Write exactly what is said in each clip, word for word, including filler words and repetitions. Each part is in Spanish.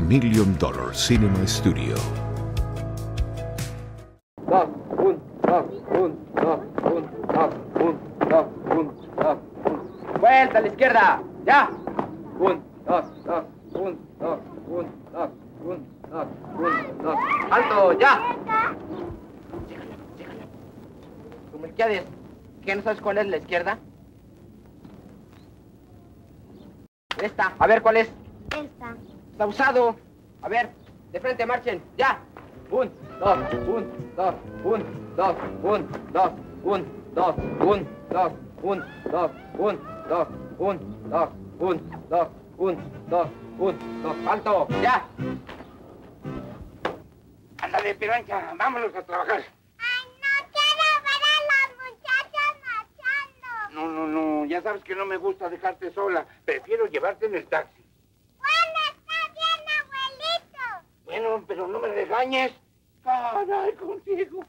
Million Dollar Cinema Studio. Dos, un, dos, un, dos, un, dos, un, dos, un, dos, un. Vuelta a la izquierda, ya. Un, dos, dos, un, dos, un, dos, un, dos, un, dos. Alto, ya. ¿Tú, Melquiades, qué no sabes cuál es la izquierda? Esta, a ver cuál es. Esta. Está usado. A ver, de frente marchen, ya. Un, dos, un, dos, un, dos, un, dos, un, dos, un, dos, un, dos, un, dos, un, dos, un, dos, un, dos, un, dos. Alto, ya. Ándale, Pirancha, vámonos a trabajar. Ay, no quiero ver a las muchachas marchando. No, no, no, ya sabes que no me gusta dejarte sola. Prefiero llevarte en el taxi. Bueno, está bien, abuelito. Bueno, pero no me regañes. Caray, contigo.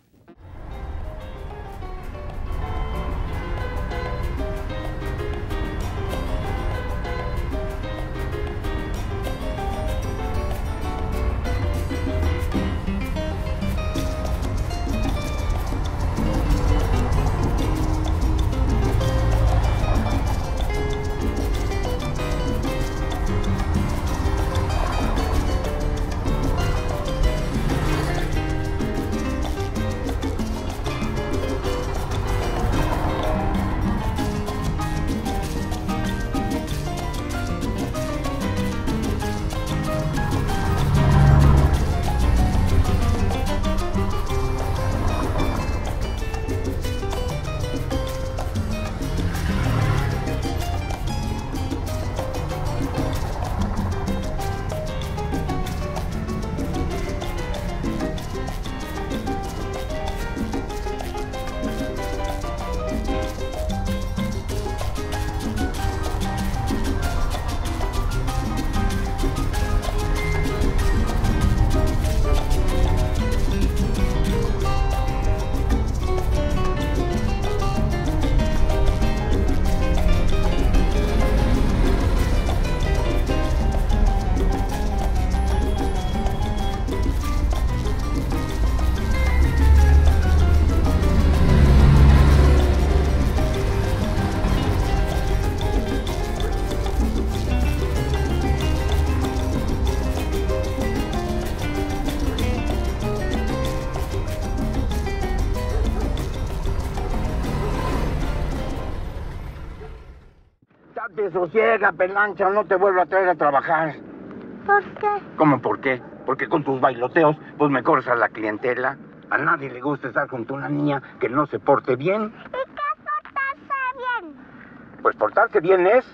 Te sosiega, Pelancha, no te vuelvo a traer a trabajar. ¿Por qué? ¿Cómo por qué? Porque con tus bailoteos, pues me corres a la clientela. A nadie le gusta estar junto a una niña que no se porte bien. ¿Y qué es portarse bien? Pues portarse bien es...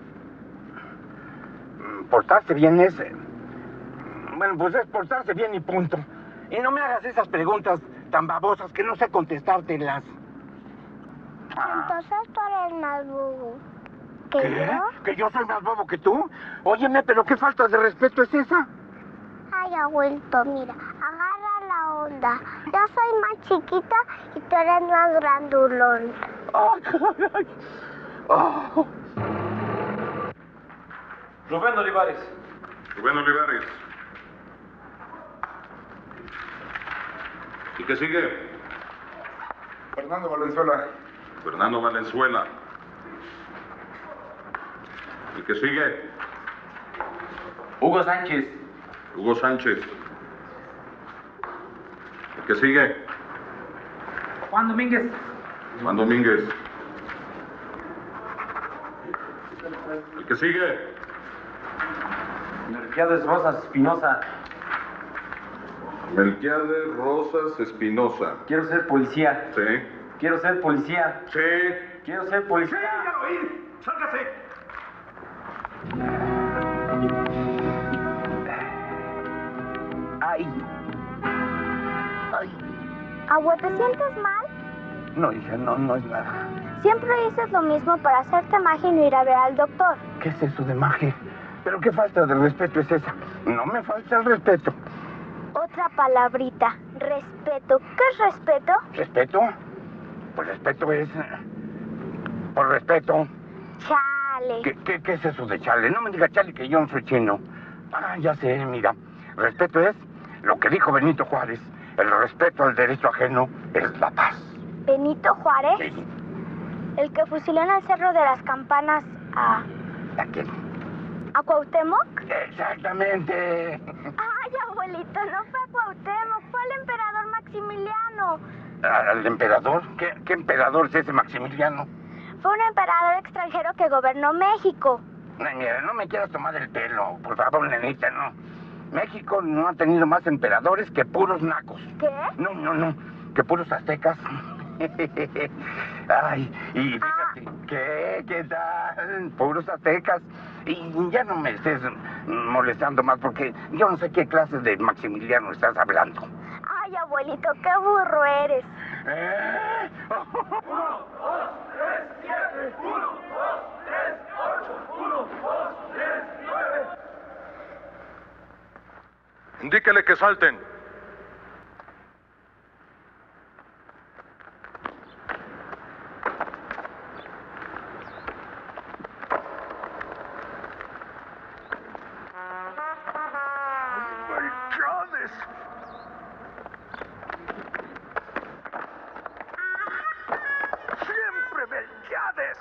Portarse bien es... Bueno, pues es portarse bien y punto. Y no me hagas esas preguntas tan babosas que no sé contestártelas. Entonces tú eres más bobo. ¿Que ¿Qué? yo? ¿Que yo soy más bobo que tú? Óyeme, pero qué falta de respeto es esa. Ay, abuelito, mira, agarra la onda. Yo soy más chiquita y tú eres más grandulón. ¡Ay, caray! Oh. Rubén Olivares. Rubén Olivares. ¿Y qué sigue? Fernando Valenzuela. Fernando Valenzuela. ¿Y qué sigue? Hugo Sánchez. Hugo Sánchez. ¿Y qué sigue? Juan Domínguez. Juan Domínguez. ¿Y qué sigue? Melquiades Rosas Espinosa. Melquiades Rosas Espinosa. Quiero ser policía. Sí. Quiero ser policía. Sí. Quiero ser policía. ¡Ya lo oí! ¡Sálgase! Ay. Ay. Abuelo, ¿te sientes mal? No, hija, no, no es nada. Siempre dices lo mismo para hacerte magia y no ir a ver al doctor. ¿Qué es eso de magia? ¿Pero qué falta de respeto es esa? No me falta el respeto. Otra palabrita, respeto. ¿Qué es respeto? ¿Respeto? Pues respeto es... eh, Por respeto. Chale. ¿Qué, qué, qué es eso de chale? No me diga chale que yo no soy chino. Ah, ya sé, mira. Respeto es lo que dijo Benito Juárez. El respeto al derecho ajeno es la paz. ¿Benito Juárez? Sí. ¿El que fusiló en el Cerro de las Campanas a... ¿A quién? a Cuauhtémoc? Exactamente. Ay, abuelito, no fue a Cuauhtémoc, fue al emperador Maximiliano. ¿Al emperador? ¿Qué, qué emperador es ese Maximiliano? Fue un emperador extranjero que gobernó México. Ay, mira, no me quieras tomar el pelo, por favor, nenita, no. México no ha tenido más emperadores que puros nacos. ¿Qué? No, no, no, que puros aztecas. Ay, y fíjate, Ah. ¿qué? ¿Qué tal? Puros aztecas. Y ya no me estés molestando más porque yo no sé qué clase de Maximiliano estás hablando. Ay, abuelito, qué burro eres. ¿Eh? Uno, dos, tres, siete. Uno, dos, tres, ocho. Uno, dos, tres, nueve. Indíquele que salten. ¡Melquiades! ¡Siempre Melquiades!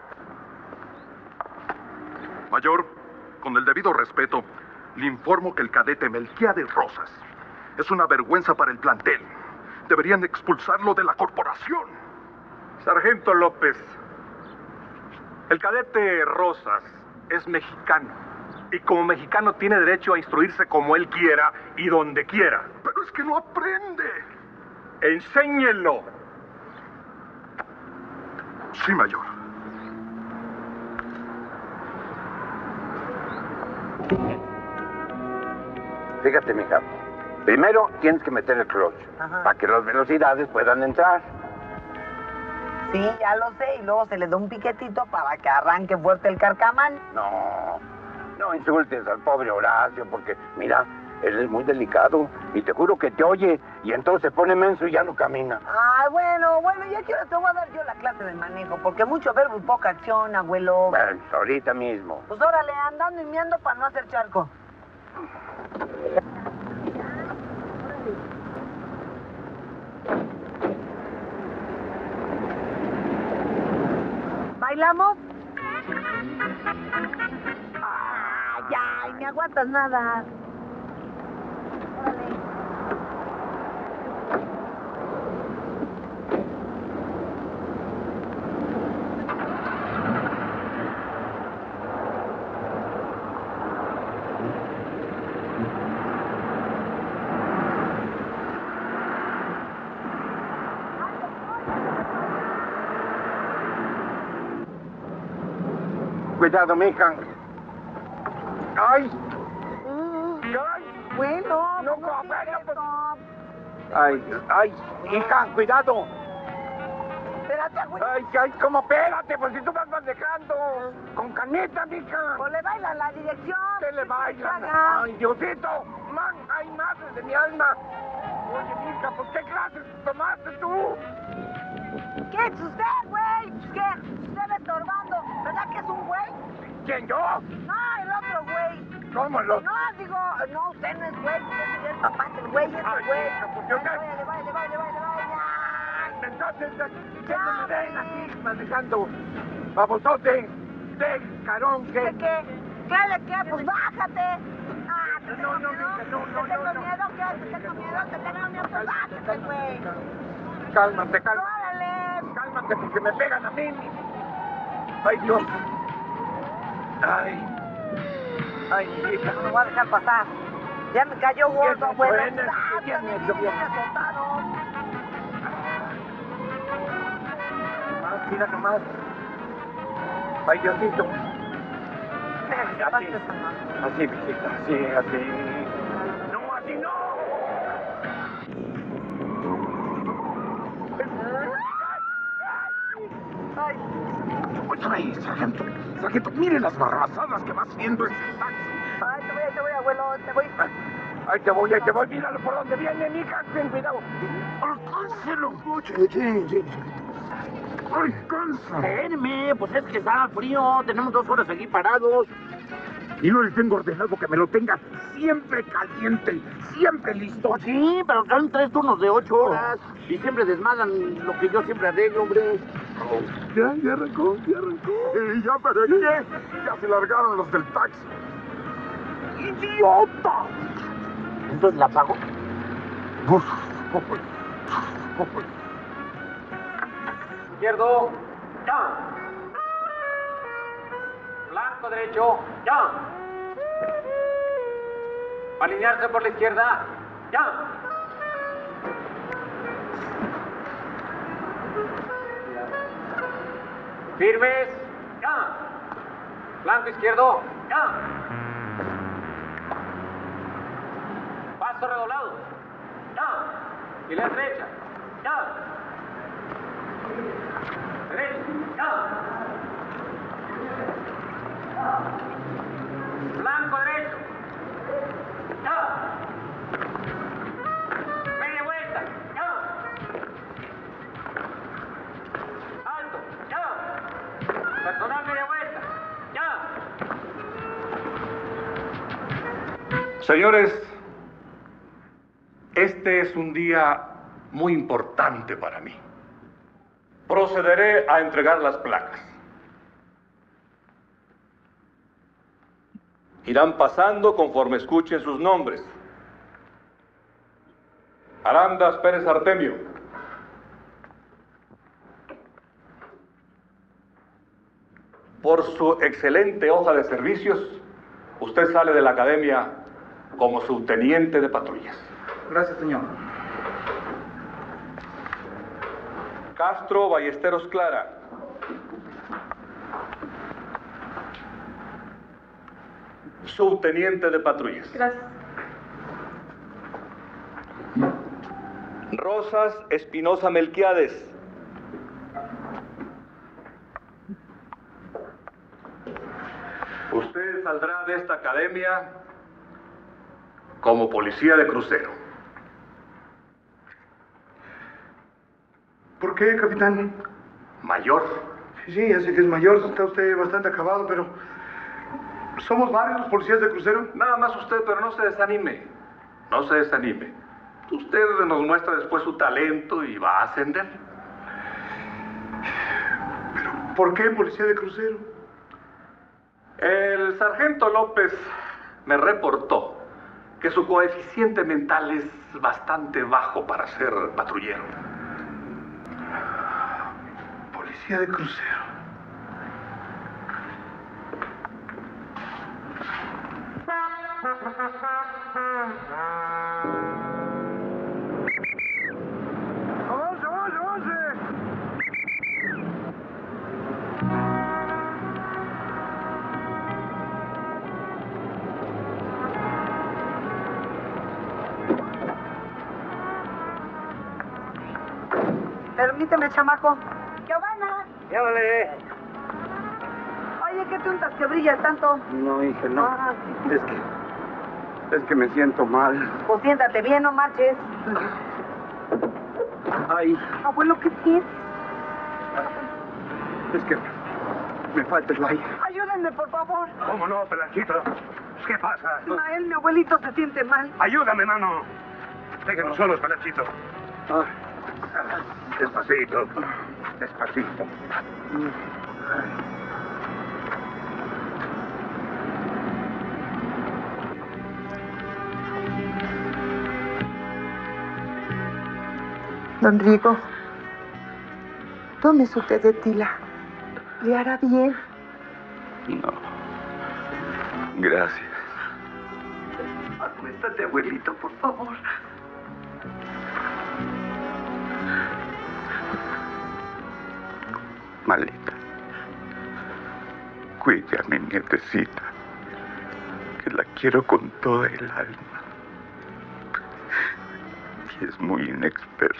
Mayor, con el debido respeto, le informo que el cadete Melquiades Rosas es una vergüenza para el plantel. Deberían expulsarlo de la corporación. Sargento López, el cadete Rosas es mexicano y como mexicano tiene derecho a instruirse como él quiera y donde quiera. Pero es que no aprende. Enséñenlo. Sí, mayor. Fíjate, mija. Primero tienes que meter el clutch para que las velocidades puedan entrar. Sí, ya lo sé, y luego se le da un piquetito para que arranque fuerte el carcamán. No, no insultes al pobre Horacio porque, mira, él es muy delicado y te juro que te oye y entonces se pone menso y ya no camina. Ay, bueno, bueno, ya quiero, te voy a dar yo la clase de manejo, porque mucho verbo y poca acción, abuelo. Bueno, ahorita mismo. Pues órale, andando y miando para no hacer charco. ¿Bailamos? Ah, ya, y me aguantas nada. Órale. Cuidado, mija. ¡Ay! Ay, bueno, No, no, no, no, bueno, pues- no. ¡Ay! ¡Ay! Hija, cuidado. Espérate, abuelo. ¡Ay, ay! ¿Cómo? Espérate, pues si tú vas manejando. Con caneta, mija. Pues le bailan la dirección. ¿Qué le bailan? Haga. ¡Ay, Diosito! ¡Man! ¡Ay, madre de mi alma! Oye, mija, pues ¿qué clases tomaste tú? ¿Qué es usted, güey? ¿Qué? Usted me estorbando. ¿Verdad que es un güey? ¿Quién, yo? No, el otro güey. ¿Cómo lo...? No, digo, no, usted no es güey. Usted es el papá del güey, es Ay, el güey. hija, pues yo qué. Váyale, váyale, váyale, váyale, váyale. Entonces, ¿qué no me ven aquí manejando? Babosote, de carón, ¿Qué, que... qué? ¿Qué le qué? Pues bájate. Ah, ¿te No, tengo no, miedo? mija, no, no, ¿Te tengo no, no. miedo? ¿Qué? ¿Te tengo miedo? ¿Te tengo miedo? Pues bájate, güey. Cálmate, cálmate. Órale. Cálmate, porque me pegan a mí. Ay, Dios. Ay. Ay, mi hija. No me voy a dejar pasar. Ya me cayó gordo, Qué abuelo. buena, Ah, qué bien también hecho, viene bien. azotado. Más, mira nomás. Ay, Diosito. Así, así, mijita, así, así. No, así no. Ay, Oye, sargento, sargento, mire las barrazadas que va haciendo ese taxi. ay, te voy, te voy, abuelo, te voy. Ahí te voy, ahí te voy, míralo por donde viene, mija, ten cuidado. Alcáncelo. Sí, sí, sí. Alcanza. Espéreme, pues es que está frío, tenemos dos horas aquí parados. Y no les tengo ordenado que me lo tenga siempre caliente, siempre listo. Sí, pero son tres turnos de ocho horas. Y siempre desmadan lo que yo siempre arreglo, hombre. Oh, ya, ya arrancó, ya arrancó. ¿Y ya para qué? Ya se largaron los del taxi. ¡Idiota! Entonces la pago. Izquierdo, ya. Blanco, derecho, ya. Alinearse por la izquierda, ya. Firmes, ya. Blanco, izquierdo, ya. Paso redoblado, ya. Y la derecha, ya. Derecha, ya. Blanco, derecho, ya. Media vuelta, ya. Alto, ya. Personal, media vuelta, ya. Señores, este es un día muy importante para mí. Procederé a entregar las placas. Irán pasando conforme escuchen sus nombres. Arandas Pérez Artemio. Por su excelente hoja de servicios, usted sale de la academia como subteniente de patrullas. Gracias, señor. Castro Ballesteros Clara. Subteniente de patrullas. Gracias. Rosas Espinosa Melquiades. Usted saldrá de esta academia como policía de crucero. ¿Por qué, capitán? Mayor. Sí, sí, ya sé que es mayor, está usted bastante acabado, pero... ¿somos varios los policías de crucero? Nada más usted, pero no se desanime. No se desanime. Usted nos muestra después su talento y va a ascender. ¿Pero por qué policía de crucero? El sargento López me reportó que su coeficiente mental es bastante bajo para ser patrullero. Policía de crucero. ¡Avance, avance, avance! Permíteme, chamaco. Giovanna. Llévale. Oye, ¿qué te untas que brillas tanto? No, hija, no. Ah, Es que... Es que me siento mal. pues siéntate bien, no marches. Ay, Abuelo, ¿qué tienes? es que... me falta el aire. Ayúdenme, por favor. ¿Cómo no, Pelanchito? ¿Qué pasa? Ismael, mi abuelito se siente mal. Ayúdame, mano. Déjenos solos, Pelanchito. Ah, despacito. Despacito. Don Rigo, tome su té de tila. Le hará bien. No. Gracias. Acuéstate, abuelito, por favor. Malita. Cuide a mi nietecita, que la quiero con toda el alma. Y es muy inexperta.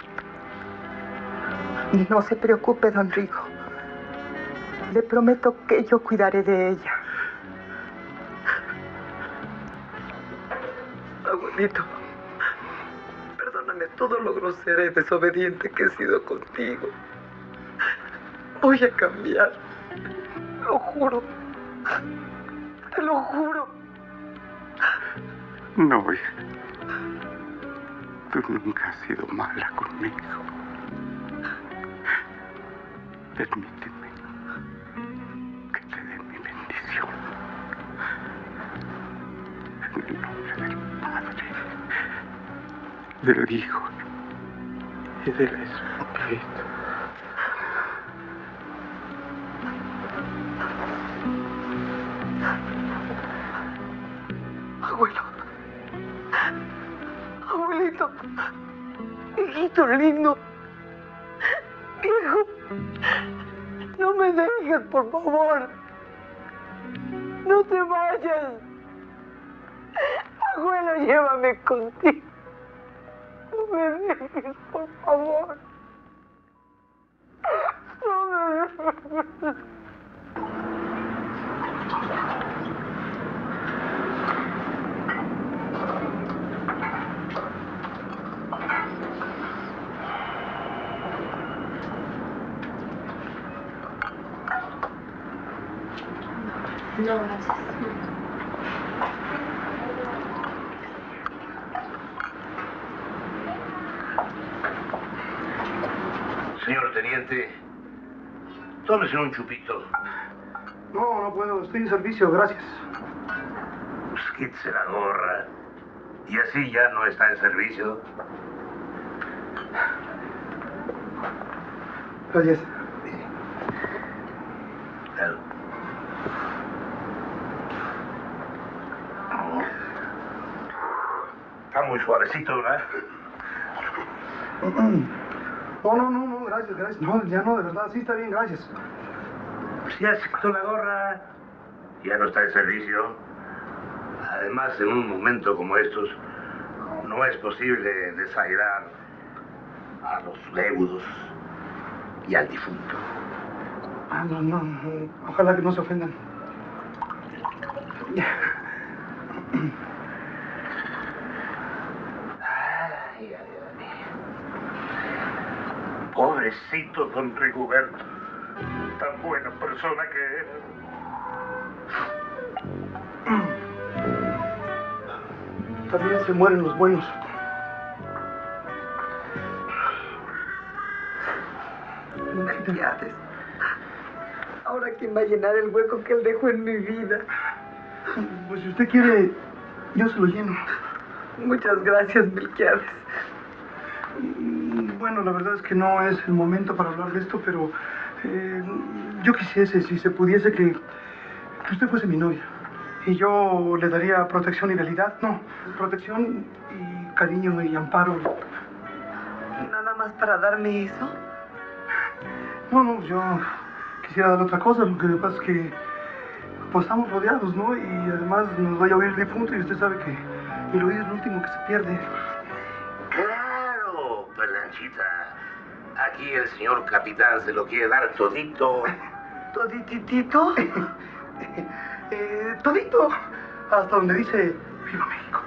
No se preocupe, don Rigo. Le prometo que yo cuidaré de ella. Abuelito, perdóname todo lo grosera y desobediente que he sido contigo. Voy a cambiar. Lo juro. Te lo juro. No, hija. Tú nunca has sido mala conmigo. Permíteme que te dé mi bendición. En el nombre del Padre, del Hijo y del Espíritu. Abuelo. Abuelito. Hijito lindo. Viejo. No me dejes, por favor. No te vayas. Abuelo, llévame contigo. No me dejes, por favor. No me dejes. No, gracias. Señor teniente, tómese un chupito. No, no puedo. Estoy en servicio, gracias. Pues quítese la gorra. Y así ya no está en servicio. Gracias. Claro. Está muy suavecito, ¿verdad? No, no, no, no, gracias, gracias. No, ya no, de verdad, sí está bien, gracias. Pues ya se quitó la gorra, ya no está en servicio. Además, en un momento como estos, no es posible desairar a los deudos y al difunto. Ah, no, no, no, ojalá que no se ofendan. Ay, ay, ay. Pobrecito don Rigoberto. Tan buena persona que era. También se mueren los buenos. Melquiades. Ahora, ¿quién va a llenar el hueco que él dejó en mi vida? Pues si usted quiere, yo se lo lleno. Muchas gracias, Melquiades. Bueno, la verdad es que no es el momento para hablar de esto, pero eh, yo quisiese, si se pudiese, que, que usted fuese mi novia. Y yo le daría protección y realidad. No, protección y cariño y amparo. ¿Nada más para darme eso? No, no, yo quisiera dar otra cosa. Lo que pasa es que pues estamos rodeados, ¿no? Y además nos va a oír el difunto y usted sabe que el oído es lo último que se pierde. Claro, Perlanchita. Aquí el señor capitán se lo quiere dar todito. ¿Todititito? eh, todito. Hasta donde dice Viva México.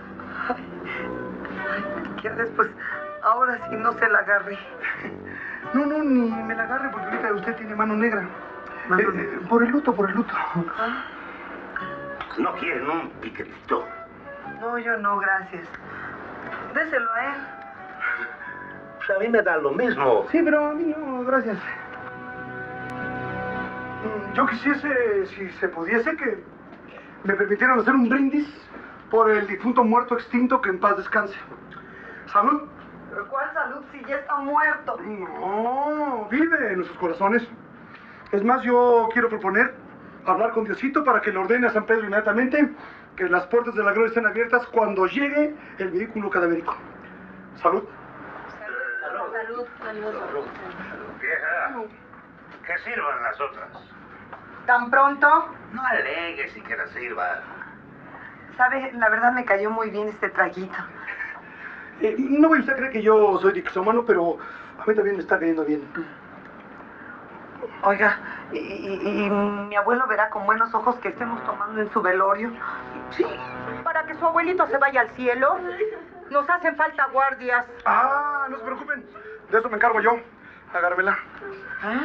¿Qué haces? Pues ahora sí no se la agarré. No, no, ni me la agarre porque ahorita usted tiene mano negra. ¿Mano? Eh, eh, por el luto, por el luto. ¿Ah? ¿No quieren un piquetito? No, yo no, gracias. Déselo a él. Pues a mí me da lo mismo. Sí, pero a mí no, gracias. Yo quisiese, si se pudiese, que me permitieran hacer un brindis por el difunto muerto extinto, que en paz descanse. ¡Salud! ¿Pero cuál salud si ya está muerto? No, vive en nuestros corazones. Es más, yo quiero proponer hablar con Diosito para que le ordene a San Pedro inmediatamente que las puertas de la gloria estén abiertas cuando llegue el vehículo cadavérico. ¡Salud! Salud, salud, salud. salud. Vieja, que sirvan las otras. ¿Tan pronto? No alegues si que las sirvan. ¿Sabe? La verdad me cayó muy bien este traguito. Eh, no voy a usted creer que yo soy dixómano, pero a mí también me está cayendo bien. Oiga, y, y, y mi abuelo verá con buenos ojos que estemos tomando en su velorio. Sí. Para que su abuelito se vaya al cielo. Nos hacen falta guardias. Ah, no se preocupen. De eso me encargo yo. Agármela. ¿Ah?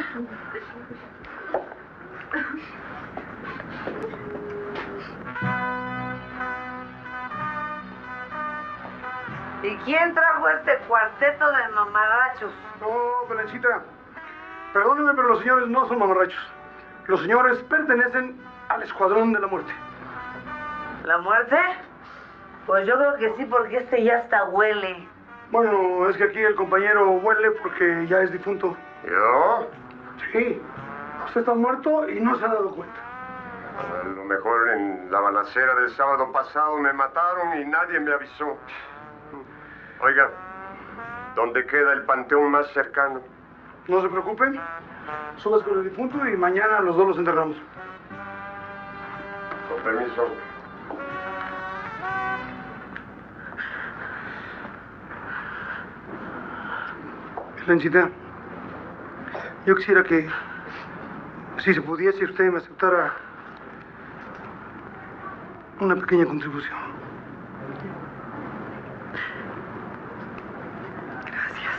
¿Y quién trajo este cuarteto de mamarrachos? No, Belencita, perdóneme, pero los señores no son mamarrachos. Los señores pertenecen al Escuadrón de la Muerte. ¿La muerte? Pues yo creo que sí, porque este ya hasta huele. Bueno, es que aquí el compañero huele porque ya es difunto. ¿Yo? Sí. Usted está muerto y no se ha dado cuenta. A lo mejor en la balacera del sábado pasado me mataron y nadie me avisó. Oiga, ¿dónde queda el panteón más cercano? No se preocupen. Subas con el difunto y mañana los dos los enterramos. Con permiso. Belencita, yo quisiera que, si se pudiese, usted me aceptara una pequeña contribución. Gracias.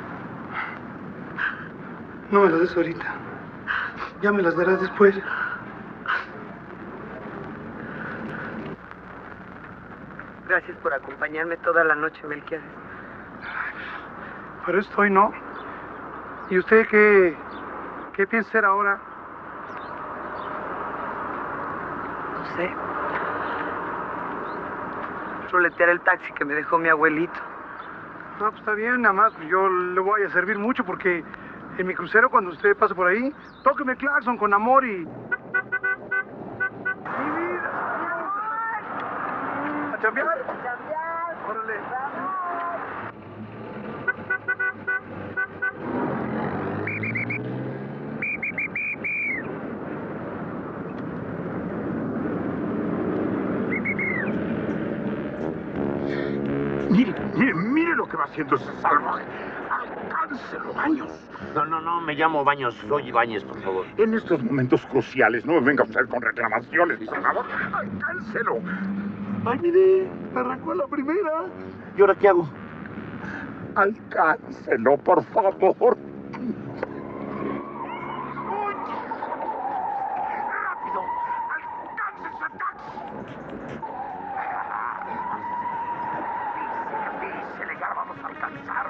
No me las des ahorita. Ya me las darás después. Gracias por acompañarme toda la noche, Melquiades. Pero estoy no. ¿Y usted qué, qué piensa hacer ahora? No sé. Roletear el taxi que me dejó mi abuelito. No, pues está bien, nada más. Yo le voy a servir mucho porque en mi crucero, cuando usted pase por ahí, tóqueme el claxon con amor y... ¡Mi vida! ¡A chambear! ¡A chambear! ¡Órale! Mire, mire, mire lo que va haciendo ese salvaje. Alcáncelo, Baños. No, no, no, me llamo Baños. Soy Ibáñez, por favor. En estos momentos cruciales, no me venga usted con reclamaciones, por favor. Alcáncelo. Ay, mire, me arrancó la primera. ¿Y ahora qué hago? Alcáncelo, por favor. ¡Rápido! ¡Alcance ese taxi! Dísele, ya la vamos a alcanzar.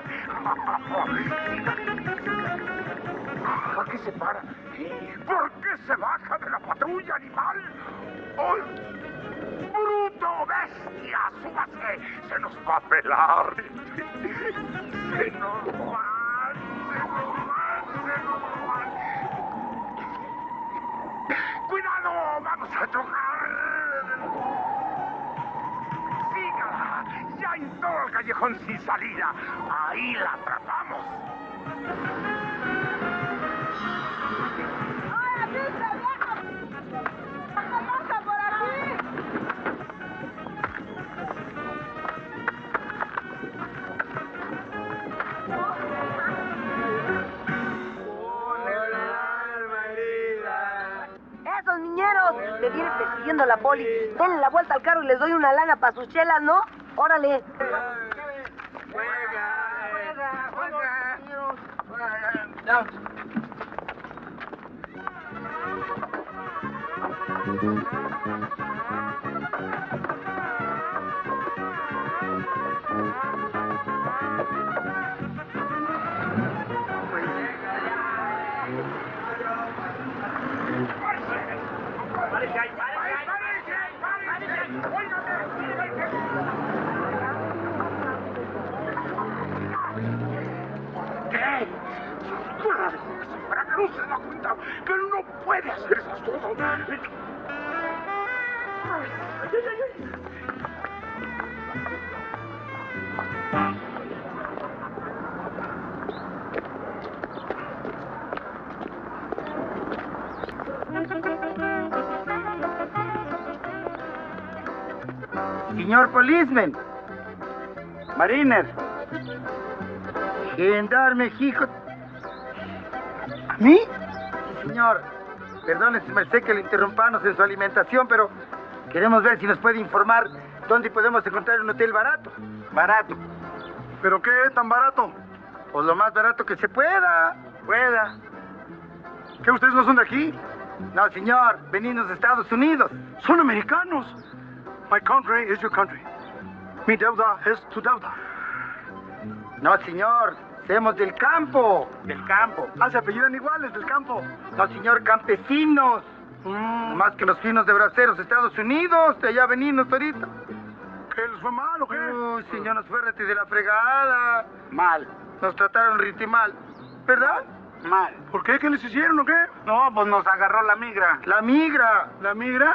¿Por qué se para? ¿Por qué se baja de la patrulla, animal? ¡Oh! ¡Bruto, bestia! ¡Súbase! ¡Se nos va a pelar! ¡Se nos va! ¡Se nos va! ¡Se nos va! ¡Cuidado! ¡Vamos a chocar! ¡Sígala! ¡Ya entró al callejón sin salida! ¡Ahí la atrapamos! ¡Hola, pinche viejo! ¡No pasa por aquí! ¡Esos niñeros! Me viene persiguiendo la poli. Denle la vuelta al carro y les doy una lana para sus chelas, ¿no? ¡Órale! Juega, juega, juega. No. ¿Qué? Para que no se da cuenta, pero no puede hacer esas cosas. Señor policeman, mariner, gendarme, hijo. ¿A mí? Sí, señor. Perdone, si me sé que le interrumpamos en su alimentación, pero queremos ver si nos puede informar dónde podemos encontrar un hotel barato. Barato. ¿Pero qué tan barato? Pues lo más barato que se pueda. Pueda. ¿Qué, ustedes no son de aquí? No, señor. Venimos de Estados Unidos. Son americanos. My country is your country. Mi deuda es tu deuda. No, señor. Somos del campo. Del campo. Ah, se apellidan iguales, del campo. No, señor, campesinos. Mm. Más que los finos de braceros, Estados Unidos. De allá venimos ahorita. ¿Qué les fue mal o qué? Uy, señor, nos fue rete de la fregada. Mal. Nos trataron riti mal. ¿Verdad? Mal. ¿Por qué? ¿Qué les hicieron o qué? No, pues nos agarró la migra. ¿La migra? ¿La migra?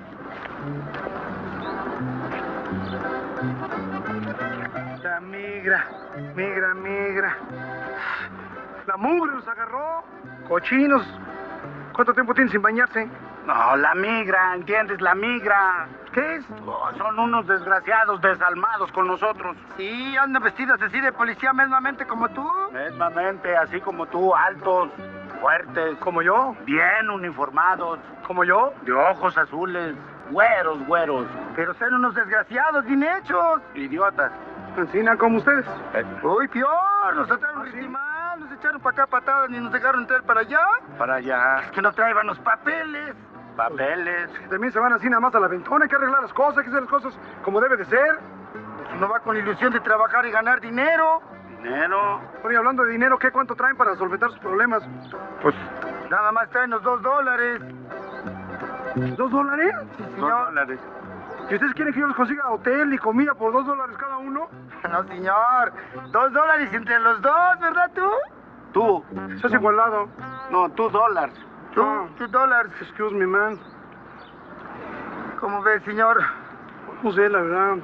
La migra, migra, migra. La mugre los agarró. Cochinos. ¿Cuánto tiempo tienen sin bañarse? No, la migra, ¿entiendes? La migra. ¿Qué es? Oh, son unos desgraciados desalmados con nosotros. Sí, andan vestidos así de policía mesmamente como tú. Mesmamente, así como tú, altos, fuertes. ¿Como yo? Bien uniformados. ¿Como yo? De ojos azules, güeros, güeros. Pero son unos desgraciados, bien hechos. Idiotas. Encina como ustedes. Eh. Uy, peor, nos trataron ¿Ah, sí? mal, nos echaron para acá patadas ni nos dejaron entrar para allá. Para allá. Es que no traían los papeles. Papeles. Pues, también se van así nada más a la ventona, hay que arreglar las cosas, hay que hacer las cosas como debe de ser. Pues uno va con la ilusión de trabajar y ganar dinero. Dinero. Oye, hablando de dinero, ¿qué cuánto traen para solventar sus problemas? Pues nada más traen los dos dólares. ¿Dos dólares? Sí, señor. Dos dólares. ¿Y ustedes quieren que yo les consiga hotel y comida por dos dólares cada uno? No, señor. Dos dólares entre los dos, ¿verdad tú? Tú. Estás igualado. No, tú dólares. Tú, ah, two dólares. Excuse me, man. ¿Cómo ves, señor? No sé, la verdad.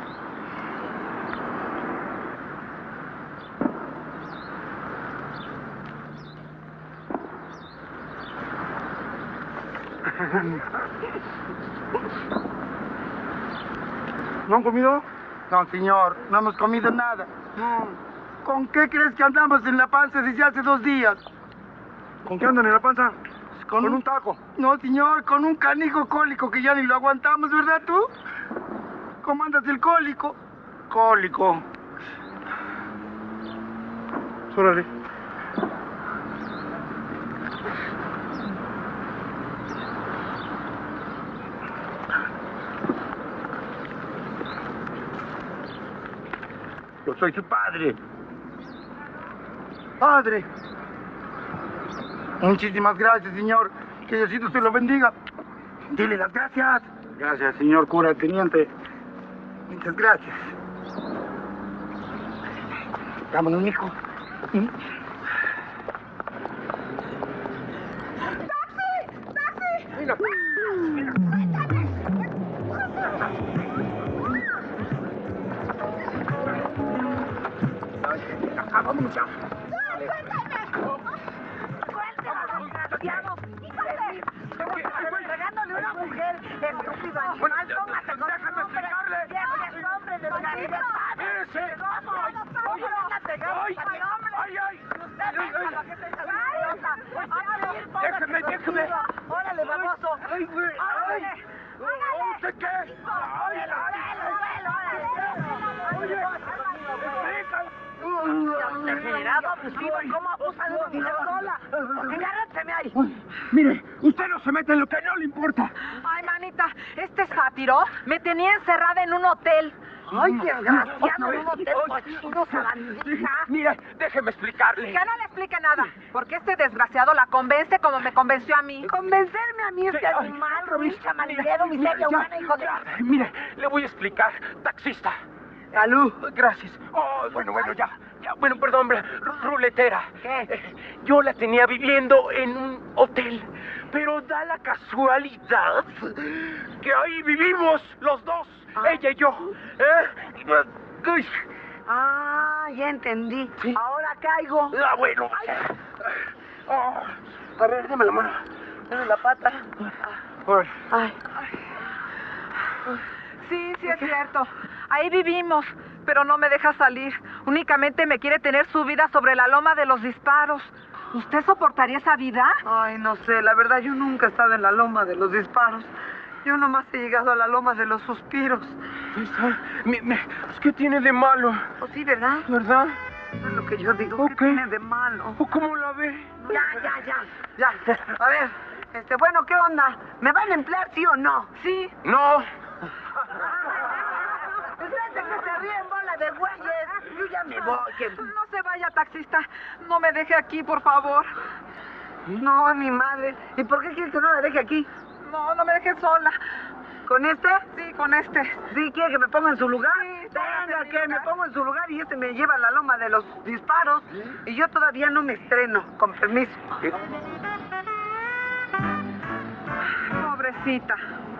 ¿No han comido? No, señor, no hemos comido nada. No. ¿Con qué crees que andamos en la panza desde hace dos días? ¿Con qué andan en la panza? Con, con un... un taco. No, señor, con un canijo cólico que ya ni lo aguantamos, ¿verdad tú? ¿Cómo andas el cólico? Cólico. Órale. Yo soy su padre. Padre. Muchísimas gracias, señor. Que Diosito se lo bendiga. Dile las gracias. Gracias, señor cura teniente. Muchas gracias. Vámonos, mijo. ¿Mm? ¡Taxi! ¡Taxi! Mira. Ah, vámonos ya. Entregándole una mujer, estúpido animal, póngase con su nombre, viejo y es hombre de la vida. ¡Espérese! ¿Cómo? ¿Cómo van a pegar a mi hombre? ¡Ay, ay! Usted es lo que se llama. ¡Déjeme, déjeme! ¡Órale, baboso! ¡Ay, güey! ¡Ay! ¿Usted qué? ¡Ay, Degenerado, abusivo, ¿cómo abusa de una mujer sola? ¡Agárrateme ahí! Mire, usted no se mete en lo que no le importa. Ay, manita, este sátiro me tenía encerrada en un hotel. ¡Ay, desgraciado! En un hotel cochino, salandija. Mire, déjeme explicarle. Que no le explique nada, porque este desgraciado la convence como me convenció a mí. ¿Convencerme a mí, este animal, robicha, malidero, miseria humana, hijo de... Mire, le voy a explicar. Taxista. Salud. Gracias. Oh, bueno, bueno, ya. Ya, bueno, perdón, ruletera. ¿Qué? Eh, yo la tenía viviendo en un hotel, pero da la casualidad que ahí vivimos los dos, ah. ella y yo. ¿Eh? Uy. Ah, ya entendí. ¿Sí? Ahora caigo. Ah, bueno. Oh. A ver, dame la mano. Dame la pata. Ay. Ay. Sí, sí es cierto. Ahí vivimos, pero no me deja salir. Únicamente me quiere tener subida sobre la loma de los disparos. ¿Usted soportaría esa vida? Ay, no sé. La verdad, yo nunca he estado en la loma de los disparos. Yo nomás he llegado a la loma de los suspiros. Me, me, ¿Qué tiene de malo? Pues sí, ¿verdad? ¿Verdad? Es lo que yo digo. ¿Qué okay. tiene de malo? ¿Cómo la ve? Ya, ya, ya. Ya. A ver, este, bueno, ¿qué onda? ¿Me van a emplear, sí o no? Sí. No. Ustedes que se ríen, bola de güeyes. Yo ya me voy. Que... No se vaya, taxista. No me deje aquí, por favor. No, mi madre. ¿Y por qué quieres que no la deje aquí? No, no me deje sola. ¿Con este? Sí, con este. ¿Sí quiere que me ponga en su lugar? Sí, venga, que me pongo en su lugar y este me lleva a la loma de los disparos. ¿Sí? Y yo todavía no me estreno, con permiso. ¿Sí? Pobrecita.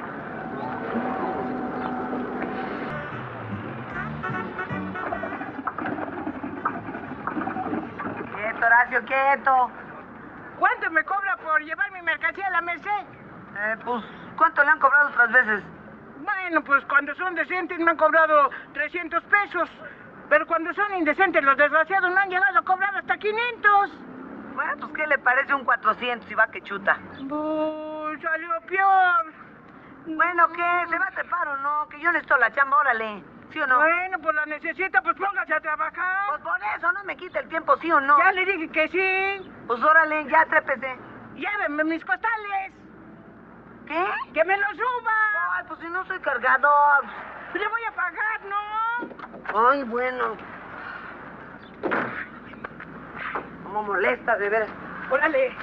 Quieto, Horacio, quieto. ¿Cuánto me cobra por llevar mi mercancía a la Merced? Eh, pues, ¿cuánto le han cobrado otras veces? Bueno, pues cuando son decentes me han cobrado trescientos pesos. Pero cuando son indecentes los desgraciados me han llegado a cobrar hasta quinientos. Bueno, pues ¿qué le parece un cuatrocientos y va que chuta? Pues salió peor. Bueno, ¿qué? ¿Se va a trepar o no? Que yo necesito la chamba, órale. ¿Sí o no? Bueno, pues la necesita, pues póngase a trabajar. Pues por eso no me quita el tiempo, ¿sí o no? Ya le dije que sí. Pues órale, ya trépese. Llévenme mis costales. ¿Qué? ¡Que me lo suba! Ay, pues si no soy cargador. Le voy a pagar, ¿no? Ay, bueno. Como molesta, de veras. Órale.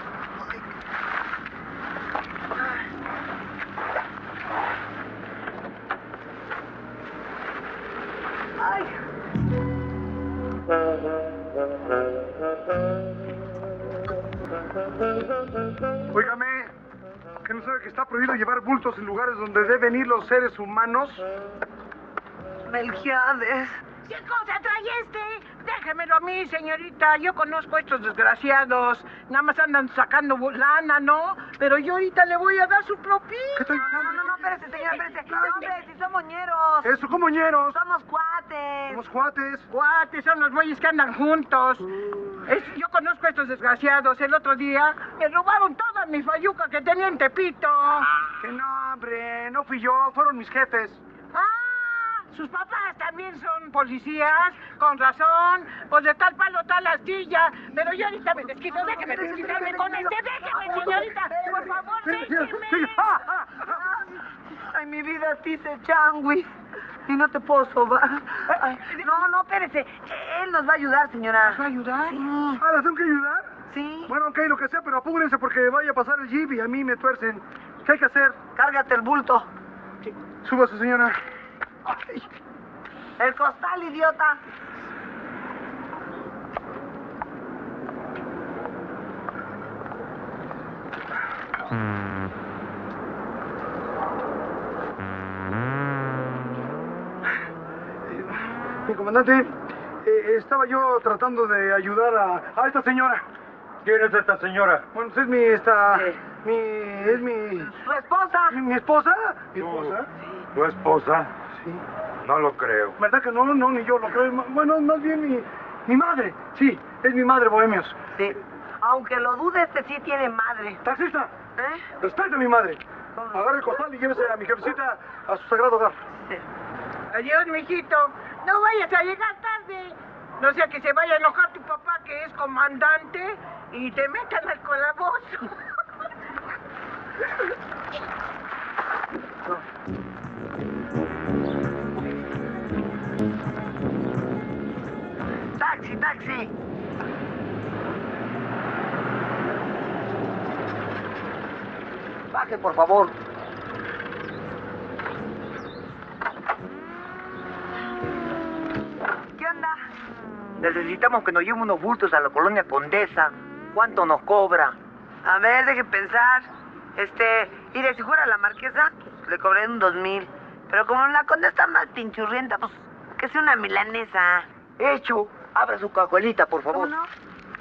Ay. Óigame, ¿que no sabe que está prohibido llevar bultos en lugares donde deben ir los seres humanos? Melquiades. ¿Qué cosa trae este? Déjemelo a mí, señorita. Yo conozco a estos desgraciados. Nada más andan sacando lana, ¿no? Pero yo ahorita le voy a dar su propina. ¿Qué No, no, no, no, espérese, señora, espérese. No, hombre, si somos ñeros. ¿Eso cómo ñeros? Somos cuates. Somos cuates. Cuates, son los güeyes que andan juntos. Es, yo conozco a estos desgraciados. El otro día me robaron toda mi fayuca que tenía en Tepito. Que no, hombre, no fui yo, fueron mis jefes. ¡Ah! Sus papás también son policías, con razón. Pues de tal palo, tal astilla. Pero yo ahorita me desquito, déjeme desquitarme con este. Déjeme, señorita, por favor, déjeme. Ay, mi vida, dice Changuis. Y no te puedo sobar. Ay, no, no, espérese. Él nos va a ayudar, señora. ¿Nos va a ayudar? Sí. ¿Ah, ¿las tengo que ayudar? Sí. Bueno, ok, lo que sea, pero apúrense porque vaya a pasar el jeep y a mí me tuercen. ¿Qué hay que hacer? Cárgate el bulto. Sí. Súbase, señora. Ay. El costal, idiota. Mi comandante, eh, estaba yo tratando de ayudar a, a esta señora. ¿Quién es esta señora? Bueno, pues es mi, esta, Sí. mi, es mi... ¿Su esposa? ¿Mi, mi esposa? ¿Mi esposa? ¿Tu esposa? Sí. No lo creo. ¿Verdad que no? No, ni yo lo creo. Bueno, más bien mi, mi madre. Sí, es mi madre, bohemios. Sí. Aunque lo dude, este sí tiene madre. Taxista, ¿Eh? respete a mi madre. Agarre el costal y llévese a mi jefecita a su sagrado hogar. Sí. Adiós, mijito. No vayas a llegar tarde. No sea que se vaya a enojar tu papá, que es comandante, y te metan al calabozo. Taxi, taxi. Baje, por favor. ¿Qué onda? Necesitamos que nos lleven unos bultos a la colonia Condesa. ¿Cuánto nos cobra? A ver, deje pensar. Este, mire, si fuera la Marquesa, le cobré un dos mil. Pero como la Condesa está más pinchurrienta, pues, que sea una milanesa. Hecho. Abra su cajuelita, por favor. ¿Cómo no?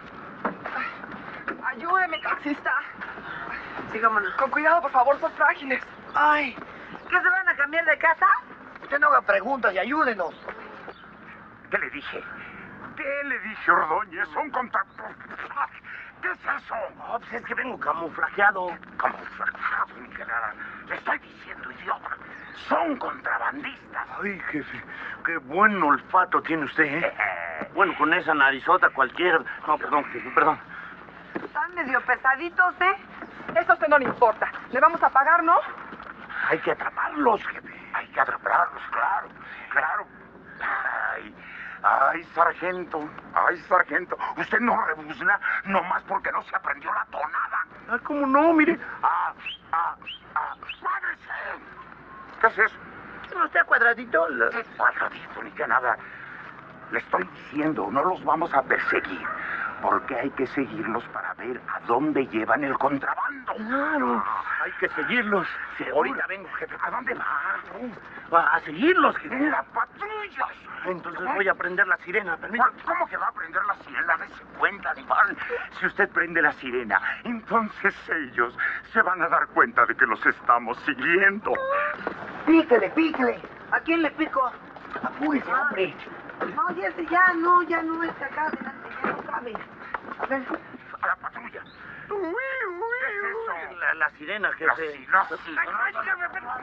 Ayúdeme, taxista. Sí, cómo no. Con cuidado, por favor, son frágiles. Ay, ¿qué se van a cambiar de casa? Usted no haga preguntas y ayúdenos. ¿Qué le dije? ¿Qué le dije, Ordóñez? Son contra... ¿Qué es eso? No, pues es que vengo camuflajeado. Camuflajeado, mi general. Le estoy diciendo, idiota. Son contrabandistas. Ay, jefe, qué buen olfato tiene usted, ¿eh? Bueno, con esa narizota cualquiera... No, perdón, jefe, perdón. Están medio pesaditos, ¿eh? Eso a usted no le importa. Le vamos a pagar, ¿no? Hay que atraparlos, jefe. Hay que atraparlos, claro. Claro. Ay, Ay, sargento, ay, sargento, usted no rebuzna nomás porque no se aprendió la tonada. Ah, ¿cómo no? Mire. Ah, ah, ah, ¡párese! ¿Qué es eso? ¿No está cuadradito? ¿Qué cuadradito ni qué nada? Le estoy diciendo, no los vamos a perseguir, porque hay que seguirlos para ver a dónde llevan el contrabando. Claro, hay que seguirlos. Sí, ahorita vengo, jefe. ¿A dónde va? A seguirlos, jefe. ¡En las patrullas! Entonces voy a prender la sirena, permítame. ¿Cómo que va a prender la sirena? Dese cuenta, animal. Si usted prende la sirena, entonces ellos se van a dar cuenta de que los estamos siguiendo. Píquele, píquele. ¿A quién le pico? Apúrese, hombre. No, ya, se- ya, no, ya no está acá adelante, ya no cabe. A ver. A la patrulla. ¿Qué es eso? La, la sirena, jefe. La si- la sirena.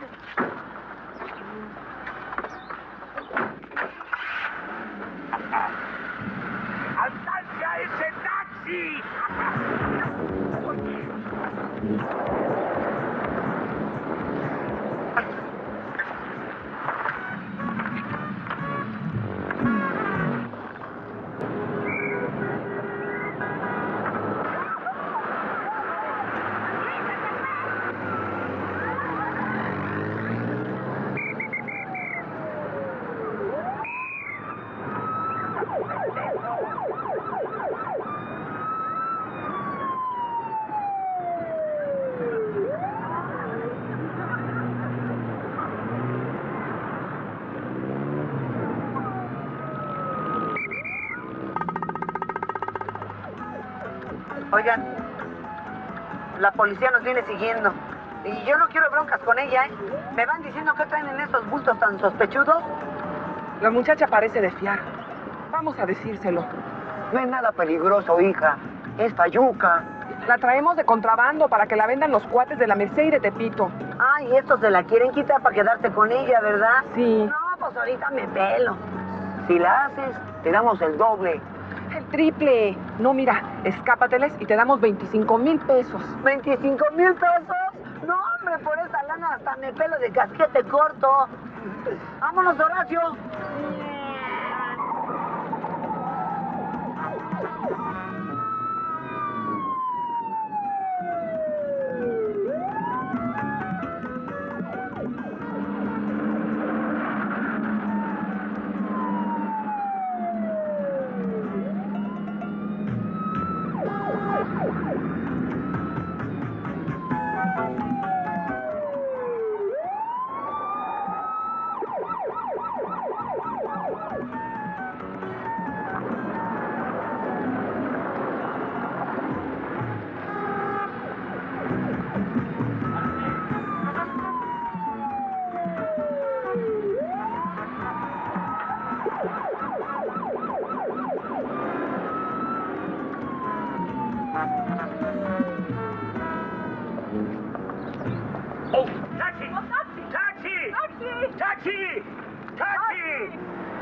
¡Alcance a ese taxi! Oigan, la policía nos viene siguiendo. Y yo no quiero broncas con ella, ¿eh? Me van diciendo que traen en estos bultos tan sospechudos. La muchacha parece de fiar. Vamos a decírselo. No es nada peligroso, hija. Es payuca. La traemos de contrabando para que la vendan los cuates de la Merced y de Tepito. Ay, estos se la quieren quitar para quedarte con ella, ¿verdad? Sí. No, pues ahorita me pelo. Si la haces, te damos el doble. El triple. No, mira, escápateles y te damos veinticinco mil pesos. ¿veinticinco mil pesos? No, hombre, por esa lana hasta me pelo de casquete corto. Vámonos, Horacio. ¡Oh! ¡Taxi! ¡Taxi! ¡Taxi! ¡Taxi! ¡Taxi!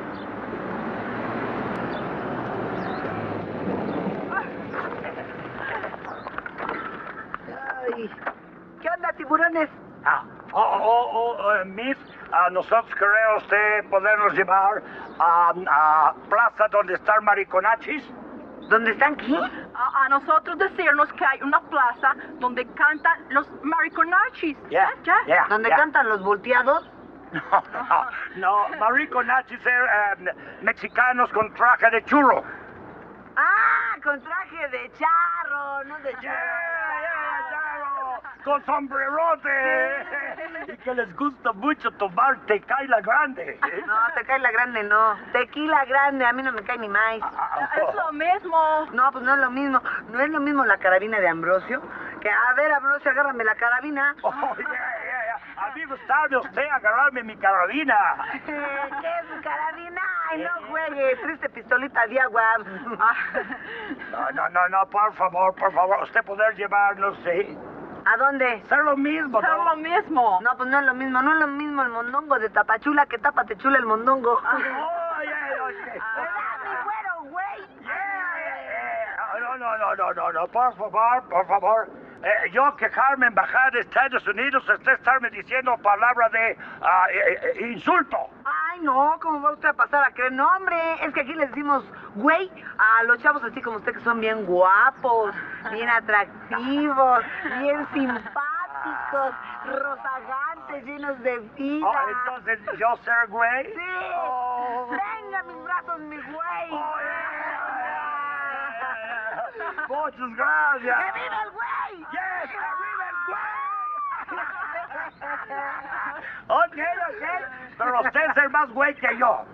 Ay, ¿qué onda, tiburones? Ah, oh, oh, oh, eh, Miss, ah, nosotros queremos usted podernos llevar a, a plaza donde están mariconachis. ¿Dónde están qué? A, a nosotros decirnos que hay una plaza donde cantan los mariconachis. Yeah, ¿Ya? yeah, ¿Dónde yeah. cantan los volteados? No, no, no, mariconachis son eh, mexicanos con traje de churro. Ah, con traje de charro, no de charro. Con sombrerote. Y que les gusta mucho tomar tequila grande. No, tequila grande no. Tequila grande, a mí no me cae ni más. Es lo mismo. No, pues no es lo mismo. No es lo mismo la carabina de Ambrosio. Que, a ver, Ambrosio, agárrame la carabina. Oh, yeah, yeah, yeah. A mí gustaría usted agarrarme mi carabina. ¿Qué es carabina? Ay, no juegue, triste pistolita de agua. No, no, no, no, por favor, por favor. Usted poder llevarnos, ¿sí? ¿A dónde? Ser lo mismo, Es ¿no? lo mismo. No, pues no es lo mismo. No es lo mismo el mondongo de Tapachula que Tápate Chula el mondongo. Oh, yeah, yeah. ¿Verdad, mi güero, güey? Yeah, yeah, yeah. No, no, no, no, no, no, por favor, por favor. Eh, yo quejarme en embajada de Estados Unidos, usted estarme diciendo palabras de ah, eh, eh, insulto. Ay, no, ¿cómo va usted a pasar a creer? No, hombre, es que aquí les decimos güey a los chavos así como usted que son bien guapos, bien atractivos, bien simpáticos, rozagantes, llenos de vida. Oh, entonces, ¿yo ser güey? Sí. Oh. Venga a mis brazos, mi güey. Oh, yeah. Muchas gracias. ¡Que viva el güey! ¡Yes! ¡Que viva el güey! Ok, ok. Pero usted es el más güey que yo.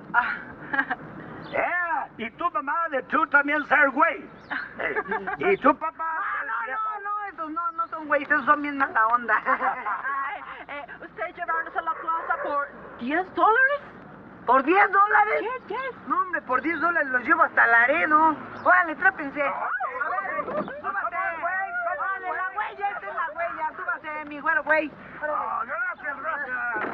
Yeah. Y tu mamá de tú también ser güey. Y tu papá. No, no, no, no, esos no, no son güeyes, esos son bien mala onda. eh, ¿Usted llevarnos a la plaza por diez dólares? ¿Por diez dólares? Yes, yes. No, hombre, por diez dólares los llevo hasta Laredo. Órale, trápense. A ver, súbase. Órale, la huella, esta es la huella. Súbase, mi güero, güey. Oh, gracias, gracias.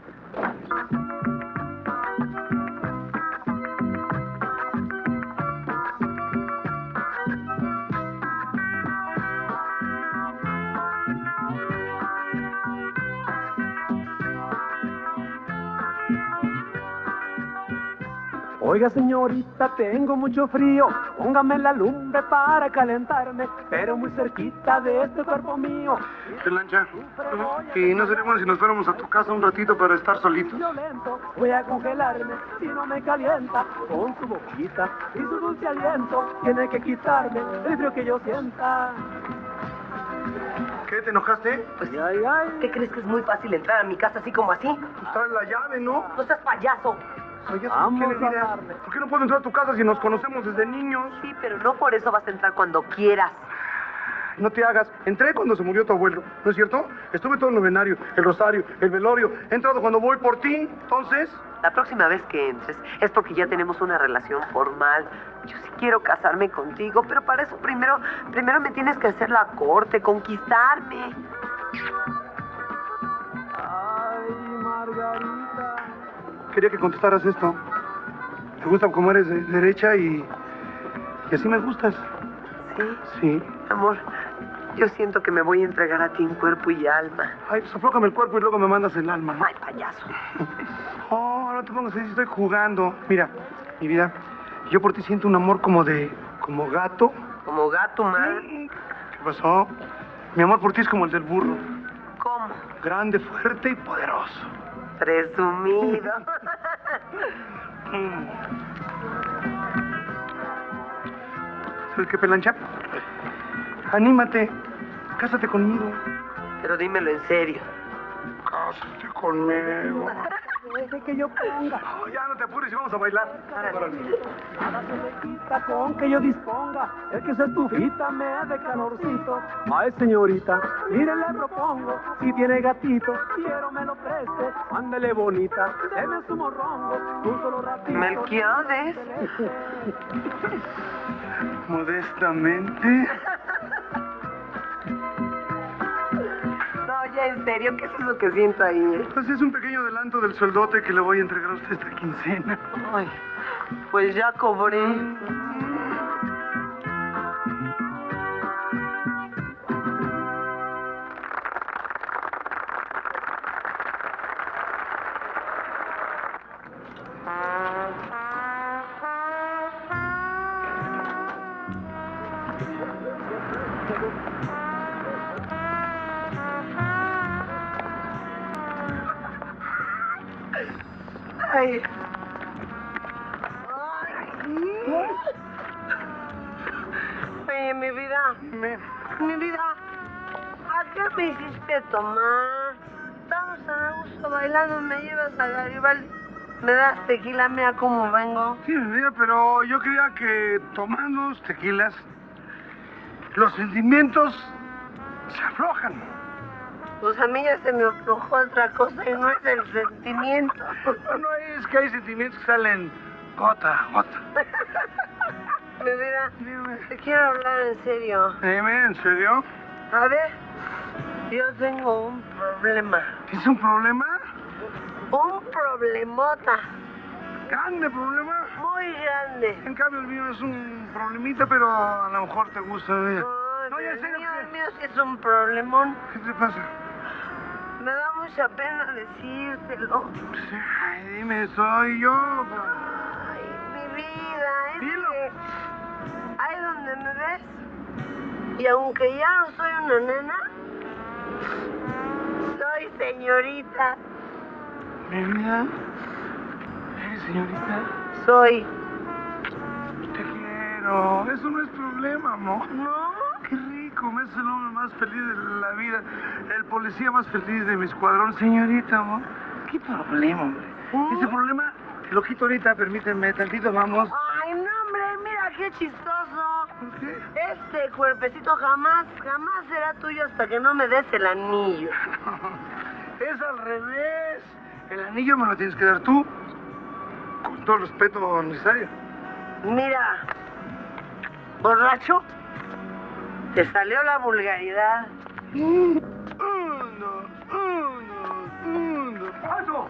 Oiga, señorita, tengo mucho frío, póngame la lumbre para calentarme, pero muy cerquita de este cuerpo mío. Pelancha, ¿y no sería bueno si nos fuéramos a tu casa un ratito para estar solitos? Violento, voy a congelarme si no me calienta, con su boquita y su dulce aliento, tiene que quitarme el frío que yo sienta. ¿Qué, te enojaste? Pues, ay, ay. ¿Qué crees que es muy fácil entrar a mi casa así como así? Pues trae la llave, ¿no? No seas payaso. Oye, Vamos ¿qué le a dirás? darle. ¿Por qué no puedo entrar a tu casa si nos conocemos desde niños? Sí, pero no por eso vas a entrar cuando quieras. No te hagas. Entré cuando se murió tu abuelo, ¿no es cierto? Estuve todo el novenario, el rosario, el velorio. He entrado cuando voy por ti, entonces... La próxima vez que entres es porque ya tenemos una relación formal. Yo sí quiero casarme contigo, pero para eso primero, primero me tienes que hacer la corte, conquistarme. Ay, Margarita. Quería que contestaras esto. Me gusta como eres de derecha y... y así me gustas. ¿Sí? Sí. Amor, yo siento que me voy a entregar a ti en cuerpo y alma. Ay, pues aflójame el cuerpo y luego me mandas el alma, ¿no? Ay, payaso. Oh, no te pongas así, estoy jugando. Mira, mi vida, yo por ti siento un amor como de... como gato. ¿Como gato, man? ¿Qué pasó? Mi amor por ti es como el del burro. ¿Cómo? Grande, fuerte y poderoso. Presumido. ¿Sabes qué, Pelancha? Anímate, cásate conmigo. Pero dímelo en serio. Cásate conmigo. Deje que yo ponga. Oh, ya no te apures y vamos a bailar. Nada se le quita con que yo disponga. El que se estufita me da de calorcito. Ay, señorita, mire, le propongo. Si tiene gatito, quiero me lo preste. Ándele bonita, deme su morrongo. Un solo ratito. Melquiades. Modestamente. No, ya en serio, ¿qué es lo que siento ahí? Eh? Pues es un pequeño adelanto del sueldote que le voy a entregar a usted esta quincena. Ay, pues ya cobré. Ay. Oye, mi vida, mi, mi vida, ¿a qué me hiciste tomar? Estamos a gusto bailando, me llevas a Garibaldi, me das tequila, mira cómo vengo. Sí, mi vida, pero yo creía que tomando tequilas, los sentimientos se aflojan. Pues a mí ya se me aflojó otra cosa y no es el sentimiento. No, es que hay sentimientos que salen gota a gota. Mi vida, Dime. Te quiero hablar en serio. Dime, ¿en serio? A ver, yo tengo un problema. ¿Es un problema? Un problemota. ¿Grande problema? Muy grande. En cambio el mío es un problemita, pero a lo mejor te gusta. Mira. No, no, ya sé. El mío, el mío sí es un problemón. ¿Qué te pasa? Me da mucha pena decírtelo. Ay, dime, soy yo. Ay, mi vida, es Dilo. que ahí donde me ves, y aunque ya no soy una nena, soy señorita. Mi vida. ¿Eres señorita? Soy. Te quiero. Eso no es problema, amor. ¿No? Qué rico. Me haces el hombre más feliz de la vida. El policía más feliz de mi escuadrón. Señorita, amor. ¿Qué problema, hombre? ¿Mm? Ese problema lo quito ahorita. Permíteme tantito, vamos. Ay, no, hombre, mira qué chistoso. ¿Por qué? Este cuerpecito jamás, jamás será tuyo hasta que no me des el anillo. Es al revés. El anillo me lo tienes que dar tú. Con todo el respeto necesario. Mira, borracho, te salió la vulgaridad. Uno, uno, uno. ¡Paso!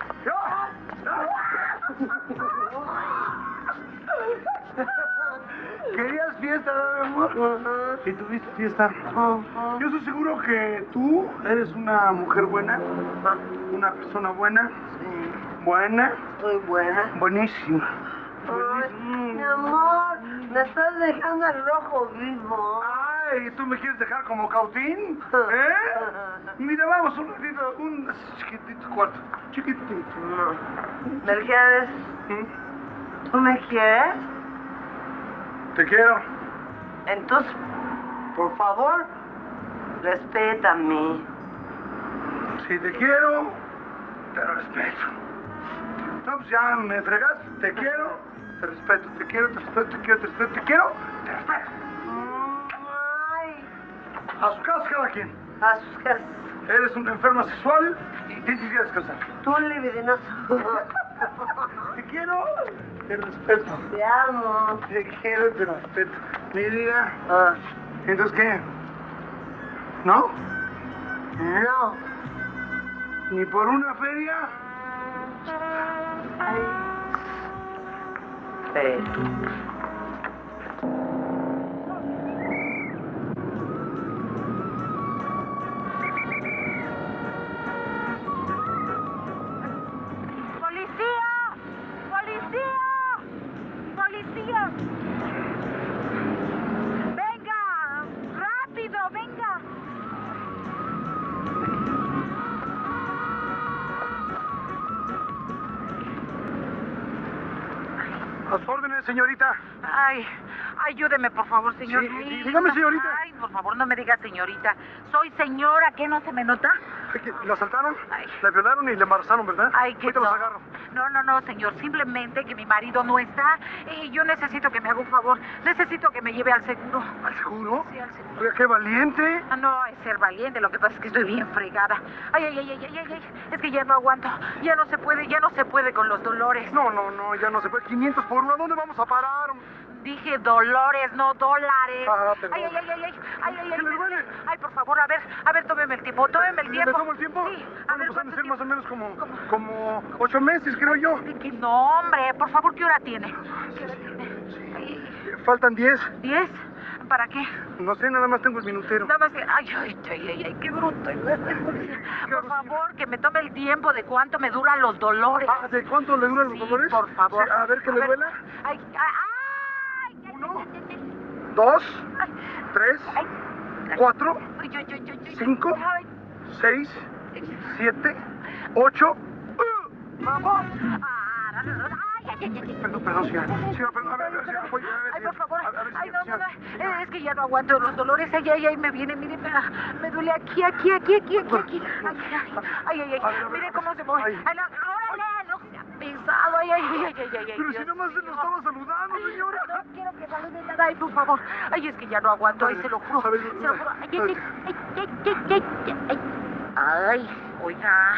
¿Querías fiesta, mi amor? ¿Y tuviste fiesta? Yo estoy seguro que tú eres una mujer buena, una persona buena, buena. Soy buena. Buenísima. Ay, mi amor, me estás dejando el rojo vivo. Ay, ¿tú me quieres dejar como cautín? ¿Eh? Mira, vamos un ratito, un chiquitito cuarto. Chiquitito. No. Mercedes, ¿tú me quieres? Te quiero. Entonces, por favor, respétame. Si te quiero, te respeto. No, pues ya me fregaste. Te quiero, te respeto. Te quiero, te respeto, te quiero, te respeto. Te quiero, te respeto. Ay, A su casa cada quien. a sus casas. Eres una enferma sexual y tienes que descansar. Tú un libidinoso. Te quiero, te respeto. Te amo. Te quiero, te respeto. Mi vida. Ah, ¿Entonces qué? ¿No? no. ¿Ni por una feria? Ay. Pero. ¡Policía! ¡Policía! ¡Policía! ¡Venga! ¡Rápido! ¡Venga! A sus órdenes, señorita. Ay, ayúdeme, por favor, señor. Sí, Ay, dígame, señorita. Ay, por favor, no me diga señorita. Soy señora, ¿qué no se me nota? ¿La asaltaron? Ay. La violaron y le embarazaron, ¿verdad? Ay, que Ahorita no. los agarro. No, no, no, señor. Simplemente que mi marido no está y yo necesito que me haga un favor. Necesito que me lleve al seguro. ¿Al seguro? Sí, al seguro. Oiga, qué valiente. Ah, no, es ser valiente. Lo que pasa es que estoy bien fregada. Ay, ay, ay, ay, ay, ay, ay. Es que ya no aguanto. Ya no se puede, ya no se puede con los dolores. No, no, no, ya no se puede. quinientos por uno. ¿A dónde vamos a parar? Dije dolores, no dólares. Ah, perdón. Ay, ay, ay, ay, ay, ay, ay, ¿Qué ay, le duele? ay, por favor, a ver, a ver, tómeme el tiempo, tómeme el ¿Le tiempo. tomo el tiempo? Sí, a Bueno, ver, pues han de ¿cuánto ser más tiempo? o menos como, como ocho meses, creo yo. De que no, hombre, por favor, ¿qué hora tiene? ¿Qué hora tiene? Ay, Faltan diez. ¿Diez? ¿Para qué? No sé, nada más tengo el minutero. Nada más que, ay, ay, ay, ay, ay, qué bruto. Por favor, que me tome el tiempo de cuánto me duran los dolores. Ah, ¿de cuánto le duran los Sí, dolores? por favor. Sí, a ver, ¿qué le duela? Ay, ay, ay, ay, Uno. ay, ay, ay, Dos, ay, tres, ay, ay, cuatro, ay, ay, ay, ay, ay, cinco, ay, seis, siete, ocho. vamos. Ah, ay, ay, ay, ay. Perdón, perdón, señora. Señora, perdón, a ver, a ver, señora, voy, a ver, Ay, por señora. favor. A ver, Ay, no, no, señora, no. señora. Eh, Es que ya no aguanto los dolores. Ay, ay, ay, me viene, mire, me, me duele aquí, aquí, aquí, aquí, aquí, aquí. Ay, ay, ay, ay, ay. Mire cómo se mueve. Ay, no, órale, no sea pesado. Ay, ay, ay, ay, ay, ay. Pero si Dios nomás se mío. lo estaba saludando, señora. No quiero que salude nada. Ay, por favor. Ay, es que ya no aguanto. Ay, se lo juro. A ver, Se lo juro. Ay, ay, ay, ay, ay, ay, ay, ay. Ay, oiga.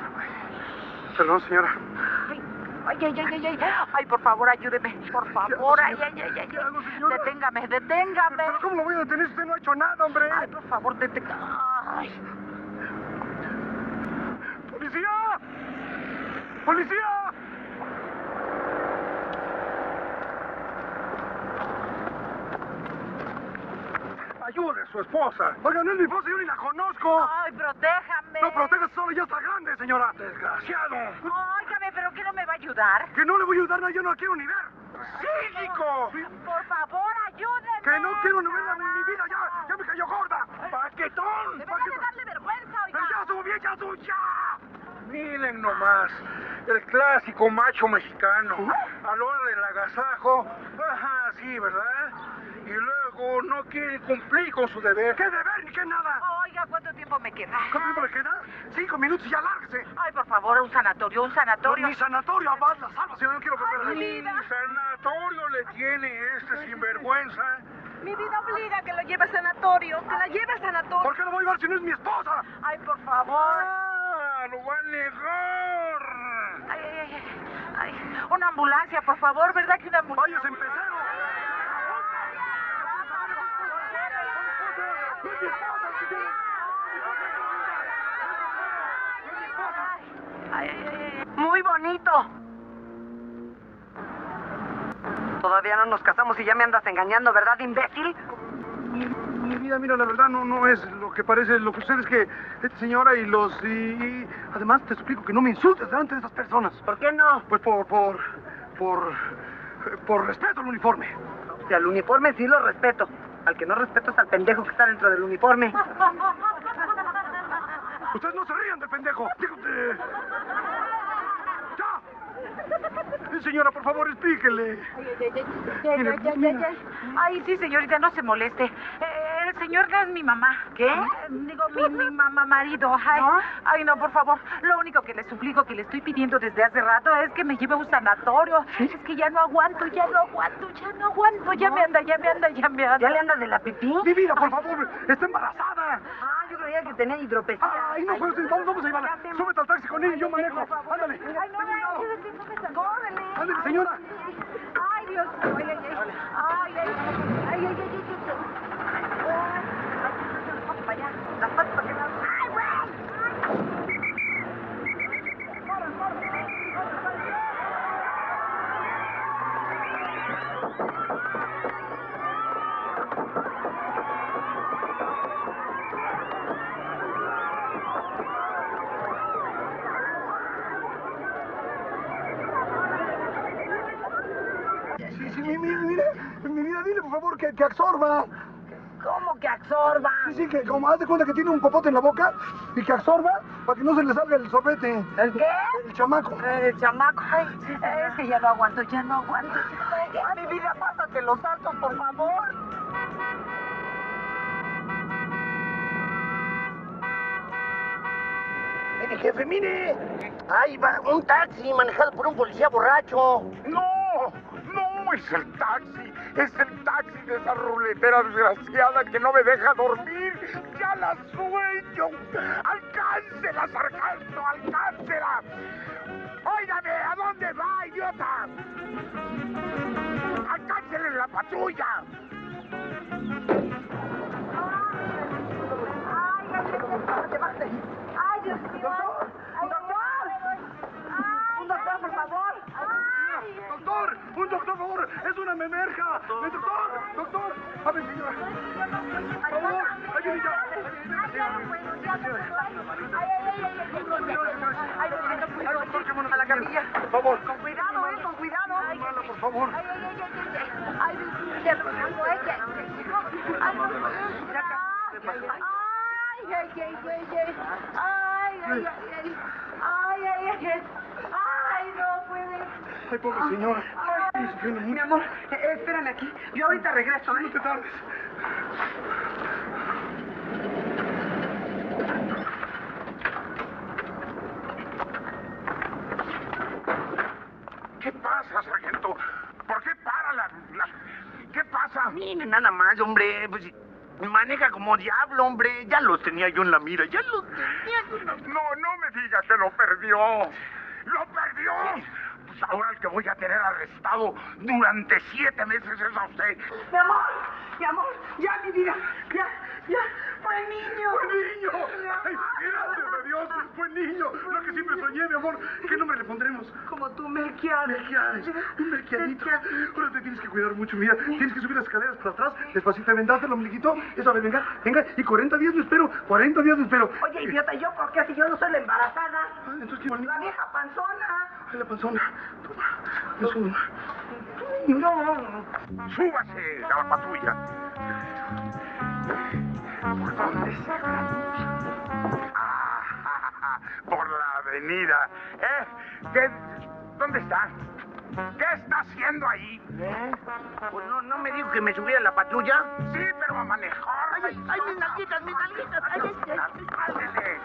Perdón, señora. Ay, ay, ay, ay, ay, ay. Ay, por favor, ayúdeme. Por favor, ay, ay, ay, ay. ¿Qué hago, señora? Deténgame, deténgame. ¿Pero cómo lo voy a detener? Usted no ha hecho nada, hombre. Ay, por favor, deténgame. Ay. ¡Policía! ¡Policía! Ayude a su esposa. Oiga, no es mi esposa, yo ni la conozco. Ay, protéjame. ayúdame. No, protéjase solo, ya está grande, señora. Desgraciado. Óigame, ¿pero qué no me va a ayudar? Que no le voy a ayudar, no, yo no la quiero ni ver. ¡Cínico! Por favor, ayúdeme. Que no quiero ni verla en mi vida, ya, ya me cayó gorda. ¡Paquetón! Debería de darle vergüenza, oiga. ¡Ya sube, bien, ya sube, ya! Miren nomás, el clásico macho mexicano. A la hora del agasajo, ajá, sí, ¿verdad? Y luego no quiere cumplir con su deber. ¿Qué deber ni qué nada? Oiga, ¿cuánto tiempo me queda? ¿Cuánto tiempo le queda? Cinco minutos y ya lárguese. Ay, por favor, un sanatorio, un sanatorio. Ni sanatorio, más la salva, si yo no quiero perder. Ay, Ni sanatorio le tiene este sinvergüenza. Mi vida obliga que lo lleve a sanatorio, que la lleve a sanatorio. ¿Por qué lo voy a llevar si no es mi esposa? Ay, por favor. Ah, lo va a negar. Ay, ay, ay, ay. Una ambulancia, por favor, ¿verdad que una ambulancia? ¡Váyase, empecero! Ay, ay, ay. Muy bonito. Todavía no nos casamos y ya me andas engañando, ¿verdad, imbécil? Mi vida, mira, la verdad no, no es lo que parece. Lo que sucede es que esta señora y los... Y, y además te suplico que no me insultes delante de estas personas. ¿Por qué no? Pues por... por... por... por respeto al uniforme. O sea, al uniforme sí lo respeto. Al que no respeto es al pendejo que está dentro del uniforme. Ustedes no se rían del pendejo. Digo, eh... ¡Ya! Señora, por favor, explíquele. Ay, ay, ay, ay, ay, ay, ay, ay. Ay, sí, señorita, no se moleste. Eh, el señor no es mi mamá. ¿Qué? Eh, digo, mi, mi mamá, marido. Ay, ¿No? ay, no, por favor. Lo único que le suplico, que le estoy pidiendo desde hace rato, es que me lleve a un sanatorio. Es que ya no aguanto, ya no aguanto, ya no aguanto. Ya me anda, ya me anda, ya me anda. ¿Ya le anda de la pipí? Mi vida, por favor, está embarazada. Ah, yo creía que tenía hidropesía. Ay, no, pues vamos, vamos a llevarla. Súbete al taxi con él y yo manejo. Ándale. Ay, no, no, no, córrele. Ándale, señora. Ay, Dios mío. Ay, ay, ay. Ay, ay, ay, ay, ay, ay, ay. Vamos para allá. Las patas para que las... ¡Ay, güey! Sí, sí, mi, mi, mira, mi vida, dile por favor que, que absorba. ¿Cómo que absorba? Sí, sí, que como haz de cuenta que tiene un popote en la boca y que absorba para que no se le salga el sorbete. ¿El qué? El chamaco. El chamaco. Ay, Sí, es que ya no aguanto, ya no aguanto. Ya no aguanto. mi vida, pásate los saltos, por favor. Mire, jefe, mire. Ahí va un taxi manejado por un policía borracho. ¡No! ¡No es el taxi! ¡Es el taxi de esa ruletera desgraciada que no me deja dormir! ¡Ya la sueño! ¡Alcáncela, sargento! ¡Alcáncela! ¡Óigame! ¿A dónde va, idiota? ¡Alcáncela en la patrulla! Ay, Dios mío. ¡Un doctor, por favor! ¡Doctor! ¡Un doctor, por favor! ¡Es una memerja! ¡Doctor! ¡Doctor! A ver, señora. Por favor, ayúdeme ya. A la camilla. Por favor. Con cuidado, eh, con cuidado. Mala, por favor. Ay, ay, ay, ay, ay. Ay, Dios mío, ya no aguanto, eh, ya. Ay, no puedo. Ay, ay, ay, ay, ay. Ay, ay, ay, ay. Ay, ay, ay, ay. Ay, no puede. Ay, pobre señora. Ay, mi amor, eh, espérame aquí. Yo ahorita regreso, ¿eh? No te tardes. ¿Qué pasa, sargento? ¿Por qué para la... la... ¿Qué pasa? Mire, nada más, hombre. Pues maneja como diablo, hombre. Ya los tenía yo en la mira. Ya los tenía yo en la mira. No, no me diga que lo perdió. ¡Lo perdió! Pues ahora el que voy a tener arrestado durante siete meses es a usted. Mi amor, mi amor, ya mi vida, ya, ya, fue el niño. ¡Niño! ¡Ay, gracias a Dios! Dios, buen niño. Lo que siempre soñé, mi amor. ¿Qué nombre le pondremos? Como tú, Melquiades. Melquiades. Un Melquiadito. Ahora te tienes que cuidar mucho, mira. Tienes que subir las escaleras para atrás, despacito, vendaste el ombliguito. Eso, a ver, venga, venga. Y cuarenta días me espero. cuarenta días me espero. Oye, idiota, ¿yo por qué? Si yo no soy la embarazada. Ah, entonces, ¿qué bonito? La vieja panzona. Ay, la panzona. Toma. Es un... No. Súbase a la patrulla. ¿Por dónde se Ah, por la avenida. ¿Eh? ¿Qué? ¿Dónde está? ¿Qué está haciendo ahí? ¿Eh? Pues no, no me dijo que me subiera a la patrulla. Sí, pero a manejar. Ay, ay, ay, mis nalguitas, mis nalguitas. Ay, ay, ay. Ándele.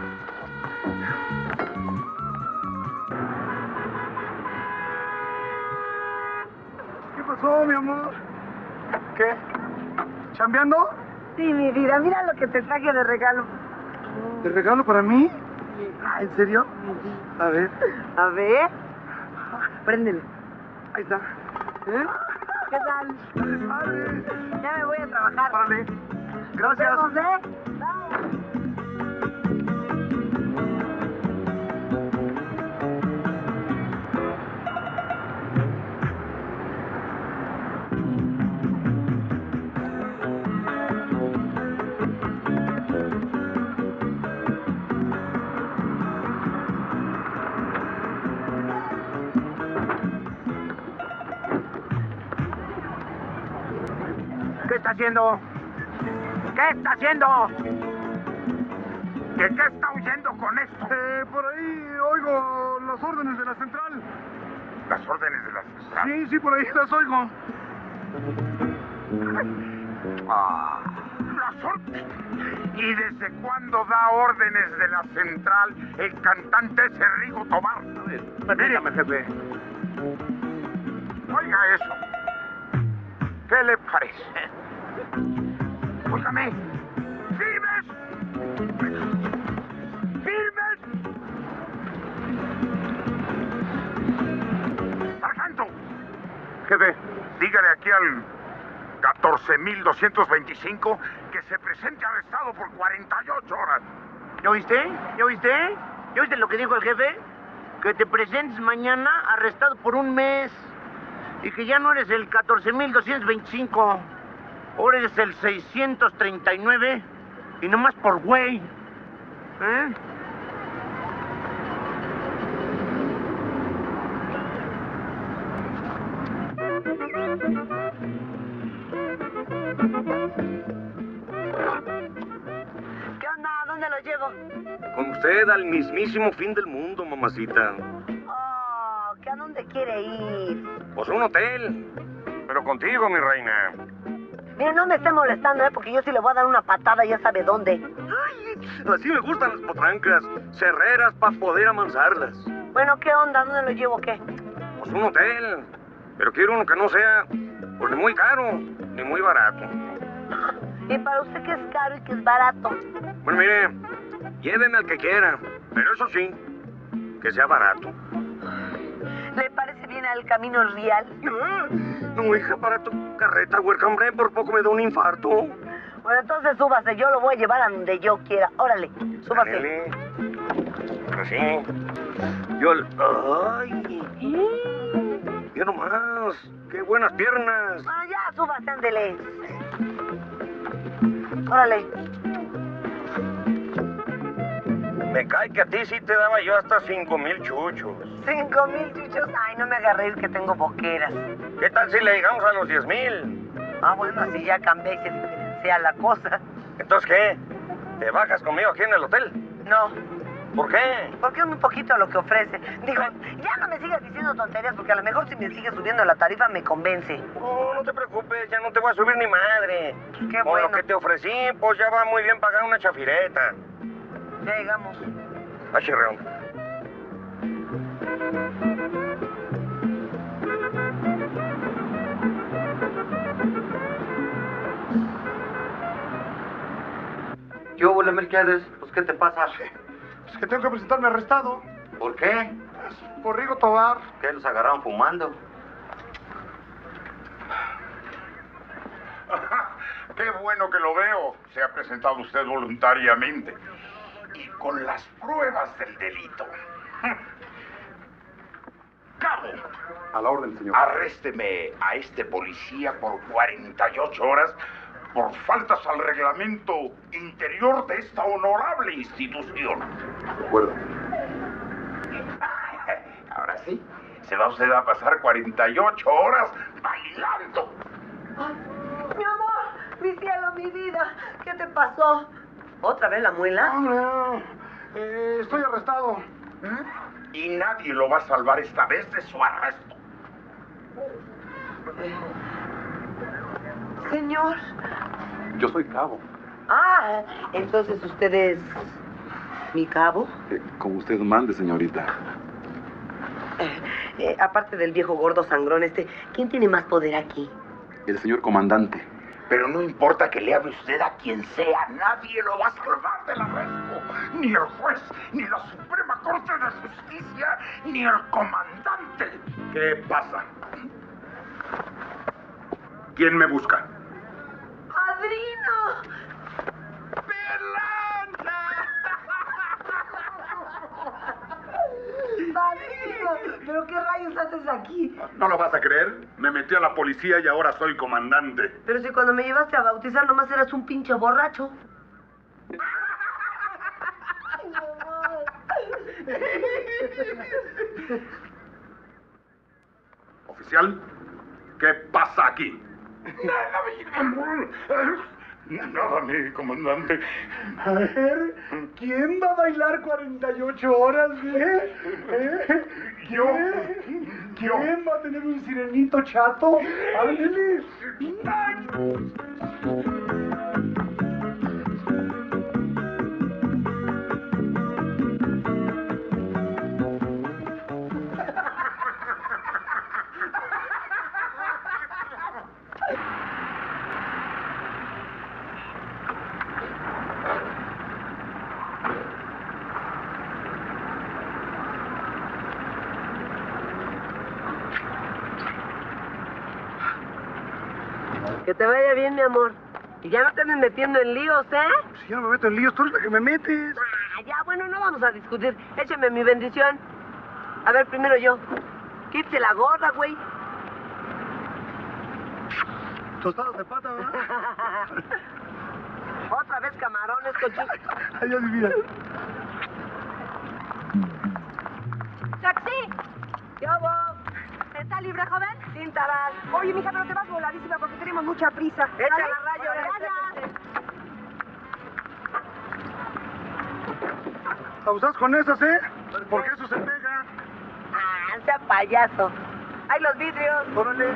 ¿Qué pasó, mi amor? ¿Qué? ¿Chambeando? Sí, mi vida, mira lo que te traje de regalo. ¿De regalo para mí? Ah, ¿en serio? A ver. A ver. Préndele. Ahí está. ¿Eh? ¿Qué tal? Vale. Ya me voy a trabajar. Vale. Gracias. Nos vemos, ¿eh? Bye. ¿Qué está haciendo? ¿Qué está haciendo? ¿De qué está huyendo con esto? Eh, por ahí oigo las órdenes de la central. ¿Las órdenes de la central? Sí, sí, por ahí las oigo. Ah, las órdenes. ¿Y desde cuándo da órdenes de la central el cantante ese Rigo Tobar? Permítame, jefe. Oiga eso. ¿Qué le parece? Óigame. ¿Firmes? ¿Firmes? Sargento. Jefe. Dígale aquí al catorce mil doscientos veinticinco que se presente arrestado por cuarenta y ocho horas. ¿Ya oíste? ¿Ya oíste? ¿Ya oíste lo que dijo el jefe? Que te presentes mañana arrestado por un mes. Y que ya no eres el catorce mil doscientos veinticinco. Ahora eres el seiscientos treinta y nueve. Y nomás por güey. ¿Eh? ¿Qué onda? ¿Dónde lo llevo? Con usted al mismísimo fin del mundo, mamacita. Oh, ¿que a dónde quiere ir? Pues un hotel. Pero contigo, mi reina. Mira, no me esté molestando, ¿eh? Porque yo sí le voy a dar una patada, ya sabe dónde. Ay, así me gustan las potrancas. Cerreras para poder amansarlas. Bueno, ¿qué onda? ¿Dónde lo llevo, qué? Pues un hotel. Pero quiero uno que no sea pues, ni muy caro ni muy barato. ¿Y para usted qué es caro y qué es barato? Bueno, mire, lléveme al que quiera. Pero eso sí, que sea barato. ¿Le parece bien al Camino Real? No, hija, para tu carreta, huerca, hombre, por poco me da un infarto. Bueno, entonces súbase, yo lo voy a llevar a donde yo quiera. Órale, súbase. Dale. Así. Yo... ¡Ay! Mira nomás, qué buenas piernas. Bueno, ya, súbase, ándele. Órale. Me cae que a ti sí te daba yo hasta cinco mil chuchos. ¿Cinco mil chuchos? Ay, no me agarré que tengo boqueras. ¿Qué tal si le llegamos a los diez mil? Ah, bueno, así ya cambié y se diferencia la cosa. ¿Entonces qué? ¿Te bajas conmigo aquí en el hotel? No. ¿Por qué? Porque es muy poquito lo que ofrece. Digo, ya no me sigas diciendo tonterías porque a lo mejor si me sigues subiendo la tarifa me convence. Oh, no te preocupes, ya no te voy a subir ni madre. Qué Con bueno. lo que te ofrecí, pues ya va muy bien pagar una chafireta. Ya llegamos. Ah, chirreón. ¿Qué hubo, Melquiades? Pues, ¿qué te pasa? Es que tengo que presentarme arrestado. ¿Por qué? Por Rigo Tobar. ¿Qué, los agarraron fumando? Qué bueno que lo veo. Se ha presentado usted voluntariamente. y con las pruebas del delito. Cabo. A la orden, señor. Arrésteme a este policía por cuarenta y ocho horas por faltas al reglamento interior de esta honorable institución. De acuerdo. Ahora sí, se va usted a pasar cuarenta y ocho horas bailando. Ay, mi amor, mi cielo, mi vida, ¿qué te pasó? ¿Otra vez la muela? Hombre, eh, estoy arrestado. ¿Mm? Y nadie lo va a salvar esta vez de su arresto. Eh, señor. Yo soy cabo. Ah, entonces usted es mi cabo. Eh, como usted mande, señorita. Eh, eh, aparte del viejo gordo sangrón este, ¿quién tiene más poder aquí? El señor comandante. Pero no importa que le hable usted a quien sea, nadie lo va a salvar del arresto. Ni el juez, ni la Suprema Corte de Justicia, ni el comandante. ¿Qué pasa? ¿Quién me busca? ¡Padrino! ¡Padrino! ¿Pero qué rayos haces aquí? ¿No lo vas a creer? Me metí a la policía y ahora soy comandante. Pero si cuando me llevaste a bautizar nomás eras un pinche borracho. Oficial, ¿qué pasa aquí? Nada, mi comandante. A ver, ¿quién va a bailar cuarenta y ocho horas, eh? ¿Eh? Yo. Yo. ¿Quién va a tener un sirenito chato? ¡Ándale! Que te vaya bien, mi amor. Y ya no te andes metiendo en líos, ¿eh? Si yo no me meto en líos, tú eres la que me metes. Ah, ya, bueno, no vamos a discutir. Échame mi bendición. A ver, primero yo. Quítese la gorra, güey. Tostadas de pata, ¿verdad? Otra vez camarones, cochino. Adiós, mi vida. ¡Taxi! ¿Qué hubo? ¿Está libre, joven? Sin tarar. Oye, mija, pero te vas voladísima porque tenemos mucha prisa. Échala, rayo. Gracias. Abusás con esas, ¿eh? Porque eso se pega. Ah, sea payaso. ¡Hay los vidrios! Órale.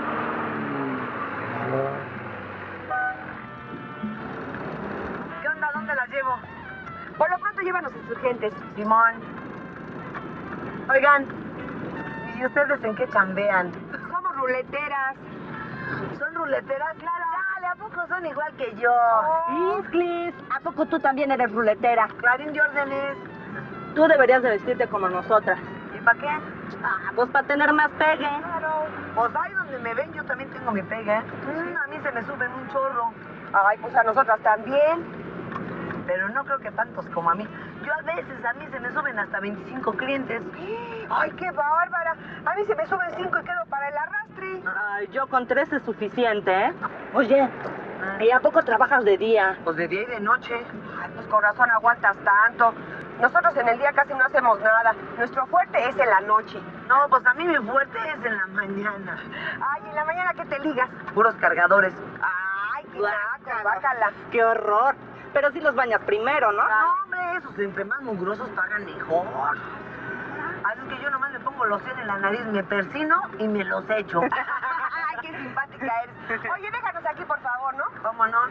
¿Qué onda? ¿Dónde las llevo? Por lo pronto llévanos insurgentes. Simón. Oigan, ¿y ustedes en qué chambean? Somos ruleteras. ¿Son ruleteras? Claro. Dale, ¿a poco son igual que yo? Isclis, ¿a poco tú también eres ruletera? Clarín de órdenes. Tú deberías de vestirte como nosotras. ¿Y para qué? Ah, pues para tener más pegue. Claro. Pues ahí donde me ven yo también tengo mi pegue. Mm, a mí se me suben un chorro. Ay, pues a nosotras también. Pero no creo que tantos como a mí. Yo a veces, a mí se me suben hasta veinticinco clientes. Ay, qué bárbara. A mí se me suben cinco y quedo para el arrastre. Ay, yo con tres es suficiente, ¿eh? Oye, ¿y a poco trabajas de día? Pues de día y de noche. Ay, pues con razón aguantas tanto. Nosotros en el día casi no hacemos nada. Nuestro fuerte es en la noche. No, pues a mí mi fuerte es en la mañana. Ay, ¿en la mañana qué te ligas? Puros cargadores. Ay, qué naco, bácala. ¡Qué horror! Pero sí los bañas primero, ¿no? No, hombre, esos entre más mugrosos pagan mejor. Así es que yo nomás me pongo loción en la nariz, me persino y me los echo. Ay, qué simpática eres. Oye, déjanos aquí, por favor, ¿no? ¿Cómo no?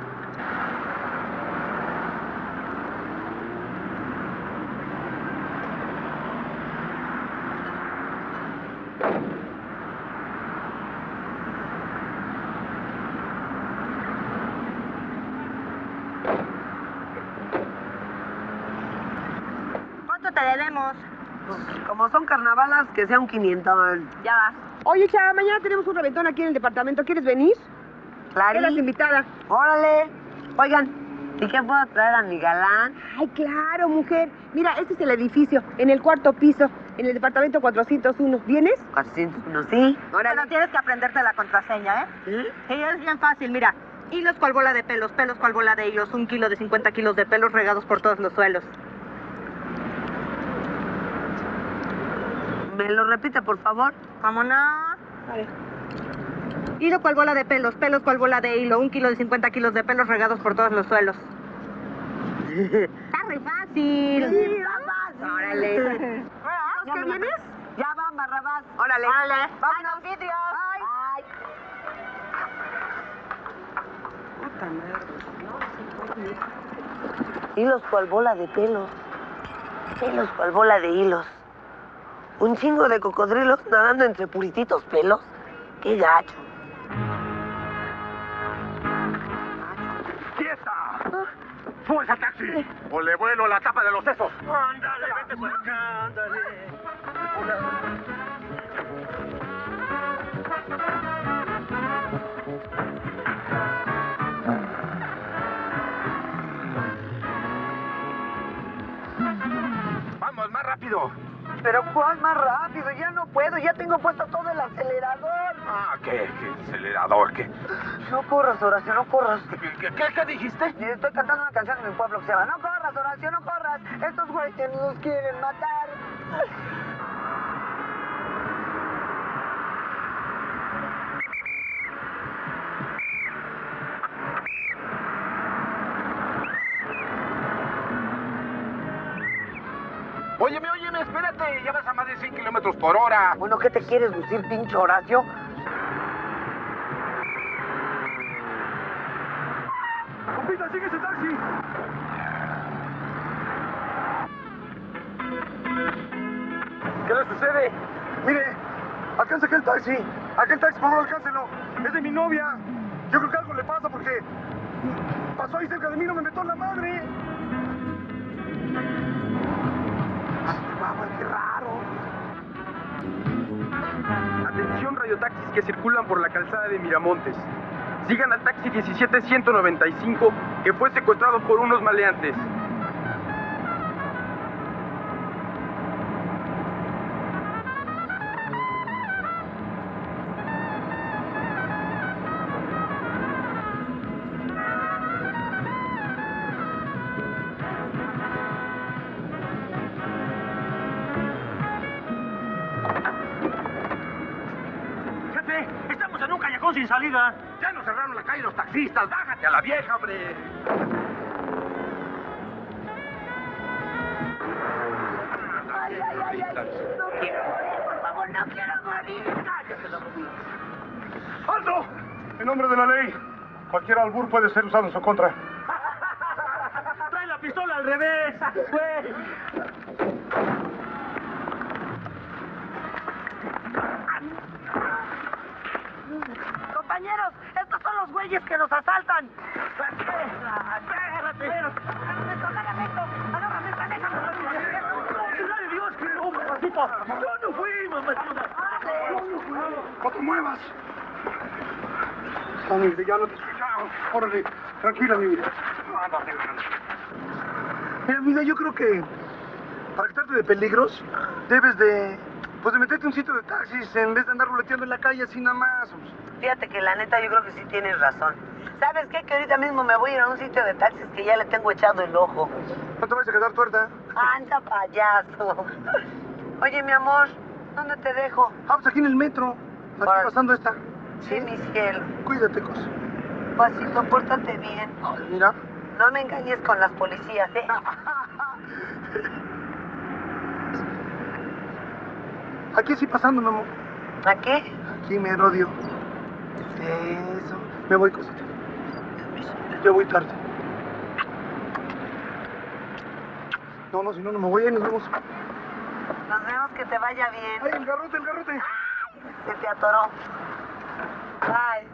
¿Cuánto te debemos? Pues, como son carnavalas, que sea un quinientón. Ya vas. Oye, chava, mañana tenemos un reventón aquí en el departamento. ¿Quieres venir? Clarín. Eres invitada. Órale. Oigan, ¿Y qué puedo traer a mi galán? Ay, claro, mujer. Mira, este es el edificio, en el cuarto piso, en el departamento cuatrocientos uno. ¿Vienes? cuatrocientos uno, sí. Órale. Pero tienes que aprenderte la contraseña, ¿eh? ¿Eh? Sí, es bien fácil, mira. Hilos cual bola de pelos, pelos cual bola de hilos, un kilo de cincuenta kilos de pelos regados por todos los suelos. ¿Me lo repite, por favor? ¿Cómo no? Vale. Hilo cual bola de pelos, pelos cual bola de hilo, un kilo de cincuenta kilos de pelos regados por todos los suelos. Está re fácil. Sí, está fácil. Órale. ¿Qué vienes? Ya van, Barrabás. Órale. Órale. Vámonos, vidrios. Ay. Puta madre. Hilos cual bola de pelos. Pelos cual bola de hilos. Un chingo de cocodrilos nadando entre purititos pelos. ¡Qué gacho! ¡Quieta! ¡Súbese al taxi! ¡O le vuelo la tapa de los sesos! ¡Ándale, vete por acá, ándale! ¡Vamos, más rápido! Pero ¿cuál más rápido? Ya no puedo, ya tengo puesto todo el acelerador. Ah, ¿qué? ¿Qué acelerador? ¿Qué? No corras, Horacio, no corras. ¿Qué, qué, qué dijiste? Estoy cantando una canción en mi pueblo que se llama No corras, Horacio, no corras. Estos güeyes nos quieren matar. Óyeme, óyeme, espérate, ya vas a más de cien kilómetros por hora. Bueno, ¿qué te quieres lucir, pinche Horacio? ¡Compita, sigue ese taxi! ¿Qué le sucede? Mire, alcanza aquel taxi. Aquel taxi, por favor, alcáncelo. Es de mi novia. Yo creo que algo le pasa porque pasó ahí cerca de mí, no me metió la madre. Guau, qué raro. Atención radiotaxis que circulan por la calzada de Miramontes. Sigan al taxi diecisiete ciento noventa y cinco que fue secuestrado por unos maleantes. Sin salida. Ya nos cerraron la calle los taxistas. Bájate a la vieja, hombre. Ay, ay, ay, ay. No quiero morir, por favor, no quiero morir. ¡Alto! En nombre de la ley, cualquier albur puede ser usado en su contra. Trae la pistola al revés, güey. Compañeros, estos son los güeyes que nos asaltan. Espérate. Agárrame esto, agárrame esta, déjame. ¡Ay, Dios, qué hombre, papito! ¡Yo no fui, mamacita! ¡No te muevas! Ándale, ya no te escuchamos. Órale, tranquila, mi vida. Mira, vida, yo creo que para quitarte de peligros, debes de, pues de meterte en un sitio de taxis en vez de andar ruleteando en la calle así nada más. Fíjate que la neta yo creo que sí tienes razón. ¿Sabes qué? Que ahorita mismo me voy a ir a un sitio de taxis que ya le tengo echado el ojo. No te vayas a quedar tuerta. Anda, payaso. Oye, mi amor, ¿dónde te dejo? Ah, pues aquí en el metro. Aquí Para... pasando esta. Sí, mi cielo. Cuídate, cosa. Pasito, pórtate bien. Ay, mira. No me engañes con las policías, ¿eh? Aquí sí pasando, mi amor. ¿A qué? Aquí me rodio. Eso. Me voy, cosita. Yo voy tarde. No, no, si no, no me voy a ir, nos vemos. Nos vemos, que te vaya bien. Ay, el garrote, el garrote. Se te atoró. Bye.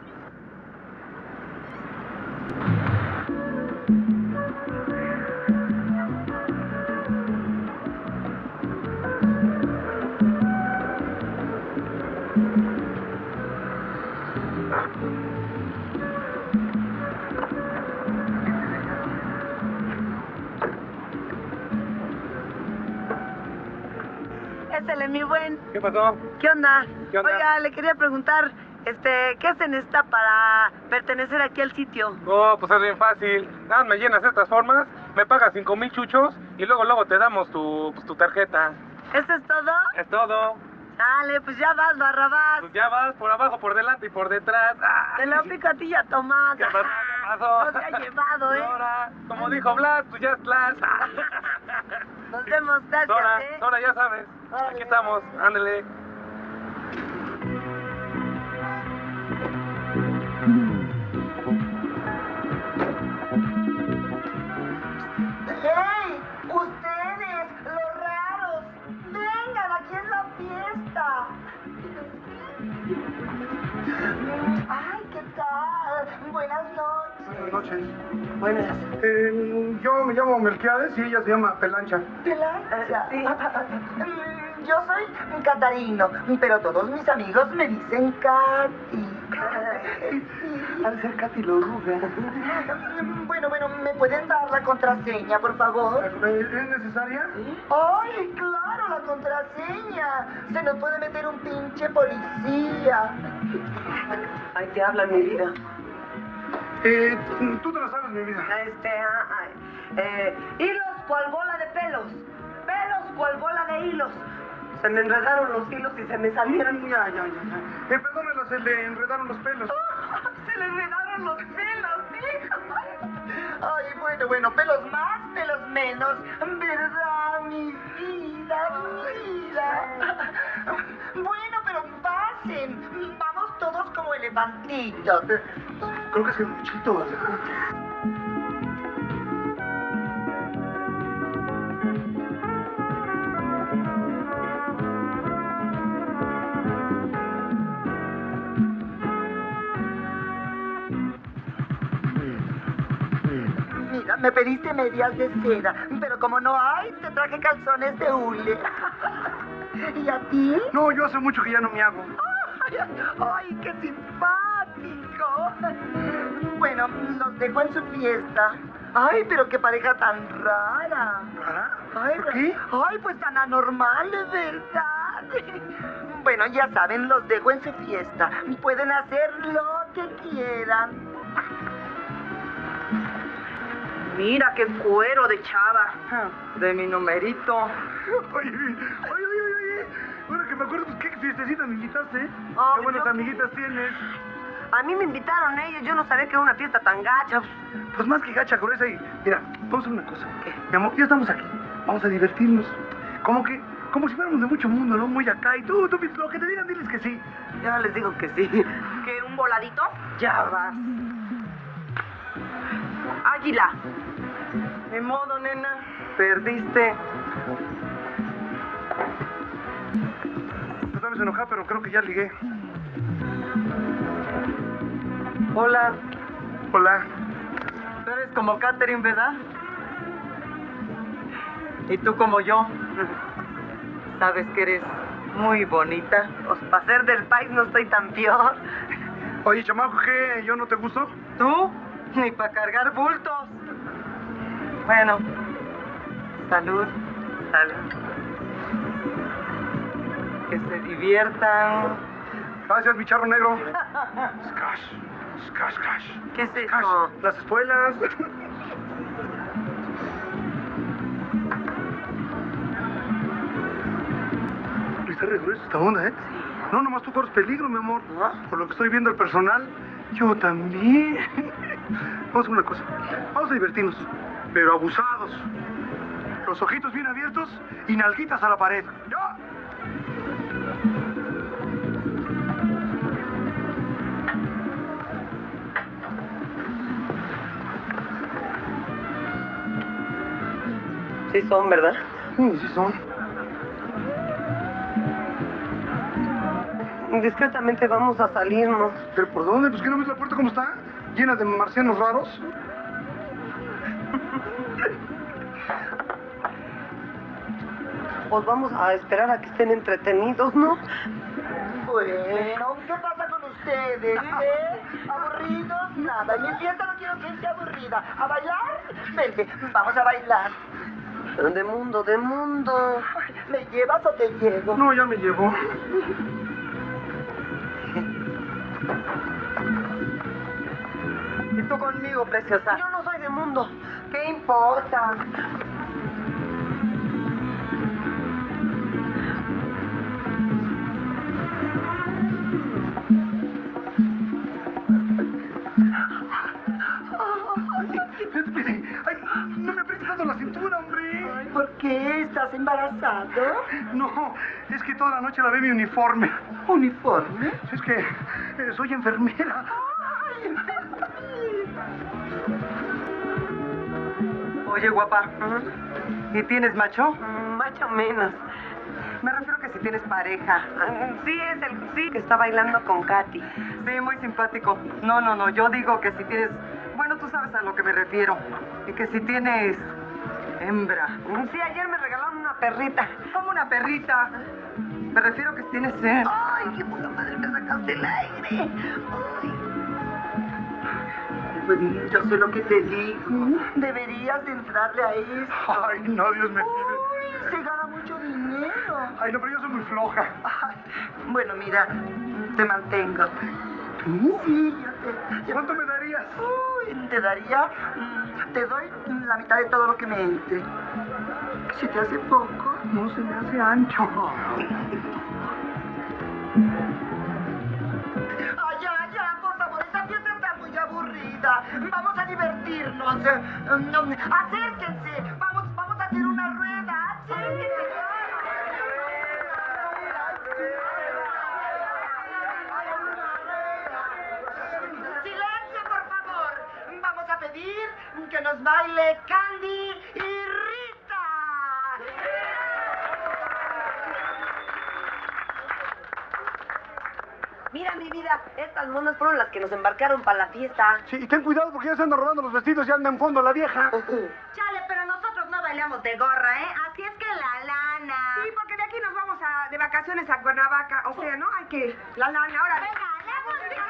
¿Qué pasó? ¿Qué onda? ¿Qué onda? Oiga, le quería preguntar, este, ¿qué se necesita para pertenecer aquí al sitio? Oh, pues es bien fácil. Nada, me llenas estas formas, me pagas cinco mil chuchos y luego, luego te damos tu, pues, tu tarjeta. ¿Eso es todo? Es todo. Dale, pues ya vas, Barrabás. Pues ya vas por abajo, por delante y por detrás. ¡Ah! Te lo pico a ti ya tomada. ¿Qué pasó? ¿Qué pasó? No te ha llevado, ¿eh? Ahora, como dijo Blas, pues ya es Blas. Nos vemos, gracias, Ahora, ¿eh? ahora ya sabes. Aquí estamos, ándale. ¡Hey! ¡Ustedes, los raros! ¡Vengan, aquí es la fiesta! ¡Ay, qué tal! Buenas noches. Buenas noches. Buenas. Eh, yo me llamo Melquiades y ella se llama Pelancha. ¿Pelancha? Sí. Mm, Yo soy Catarino, pero todos mis amigos me dicen Katy. Al ser Katy lo ruga. Bueno, bueno, ¿me pueden dar la contraseña, por favor? ¿Es necesaria? ¡Ay, claro, la contraseña! Se nos puede meter un pinche policía. Ay, te hablan, mi vida. Eh, tú te la sabes, mi vida. Este, ah, ah, eh, hilos cual bola de pelos. Pelos cual bola de hilos. Se me enredaron los hilos y se me salieron. Ya, ya, ya. ya. Eh, perdónela, se le enredaron los pelos. Se le enredaron los pelos, hijo. Ay, bueno, bueno, pelos más, pelos menos. ¿Verdad, mi vida, mi vida? Bueno, pero pasen. Vamos todos como elefantitos. Creo que es que muchito. Mira, me pediste medias de seda, pero como no hay, te traje calzones de hule. ¿Y a ti? No, yo hace mucho que ya no me hago. Ay, ay, qué simpático. Bueno, los dejo en su fiesta. Ay, pero qué pareja tan rara. ¿Rara? Ay, ¿Por qué? Ay, pues tan anormal, ¿verdad? Bueno, ya saben, los dejo en su fiesta. Pueden hacer lo que quieran. Mira qué cuero de chava. De mi numerito. Oye, oye, oye, oye. Ahora que me acuerdo, pues qué fiestecita me invitaste. Oh, qué buenas yo amiguitas tienes. A mí me invitaron ellos, yo no sabía que era una fiesta tan gacha. Pues más que gacha, gruesa y... Mira, vamos a hacer una cosa. ¿Qué? Mi amor, ya estamos aquí. Vamos a divertirnos. Como que... Como si fuéramos de mucho mundo, ¿no? Muy acá. Y tú, tú, lo que te digan, diles que sí. Ya les digo que sí. ¿Que un voladito? Ya vas. Águila. De modo, nena. Perdiste. No sabes enojar, pero creo que ya ligué. Hola. Hola. Tú eres como Catherine, ¿verdad? Y tú como yo. Sabes que eres muy bonita. Pues para ser del país no estoy tan peor. Oye, chamaco, ¿qué? ¿Yo no te gusto? ¿Tú? Ni para cargar bultos. Bueno. Salud. Salud. Que se diviertan. Gracias, mi charro negro. Scash. Scash, scash. ¿Qué es eso? Las espuelas. Está re grueso esta onda, ¿eh? No, nomás tú corres peligro, mi amor. Por lo que estoy viendo el personal, yo también. Vamos a hacer una cosa. Vamos a divertirnos, pero abusados. Los ojitos bien abiertos y nalguitas a la pared. ¡Ya! Sí son, ¿verdad? Sí, sí son. Discretamente vamos a salirnos. ¿Pero por dónde? Pues que no ves la puerta cómo está, llena de marcianos raros. Pues vamos a esperar a que estén entretenidos, ¿no? Bueno, ¿qué pasa con ustedes, eh? ¿Aburridos? Nada, en mi fiesta no quiero gente aburrida. ¿A bailar? Vente, vamos a bailar. De mundo, de mundo. ¿Me llevas o te llevo? No, ya me llevó. ¿Y tú conmigo, preciosa? Yo no soy de mundo. ¿Qué importa? Ay, no me aprietes tanto la cintura, hombre. Ay, ¿por qué? ¿Estás embarazado? No, es que toda la noche la ve mi uniforme. ¿Uniforme? Es que eh, soy enfermera. Ay, Oye, guapa, ¿y tienes macho? Macho menos. Me refiero que si tienes pareja. Sí, es el sí que está bailando con Katy. Sí, muy simpático. No, no, no, yo digo que si tienes... Bueno, tú sabes a lo que me refiero. Y que si tienes... hembra. Sí, ayer me regalaron una perrita. ¿Cómo una perrita? Me refiero que si tienes... Eh... ¡Ay, qué puta madre! Me sacaste el aire. ¡Ay! Yo sé lo que te digo. Deberías entrarle a esto. Ay, no, Dios me libre. Uy, se gana mucho dinero. Ay, no, pero yo soy muy floja. Ay, bueno, mira, te mantengo. Sí, yo te... ¿Cuánto me darías? Uy, te daría... Te doy la mitad de todo lo que me entre. ¿Se te hace poco? No, se me hace ancho. Ay, ya, ya, por favor, esta fiesta está muy aburrida. Vamos a divertirnos. Acérquense. Vamos, vamos a hacer una rueda. Acérquense. Silencio, por favor. Vamos a pedir que nos baile Candy y Rita. Mira, mi vida, estas monas fueron las que nos embarcaron para la fiesta. Sí, y ten cuidado porque ya se andan robando los vestidos y anda en fondo la vieja. Chale, pero nosotros no bailamos de gorra, ¿eh? Así es que la lana. Sí, porque de aquí nos vamos a, de vacaciones a Cuernavaca. O sea, ¿no? Hay que... La lana, ahora. Venga, la música.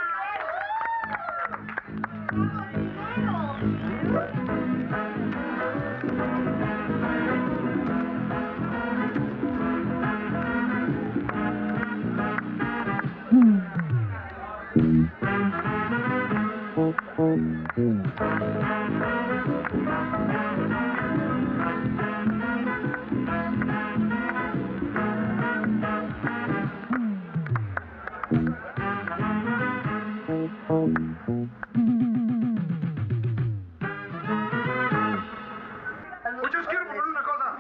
Muchachos, quiero proponer una cosa.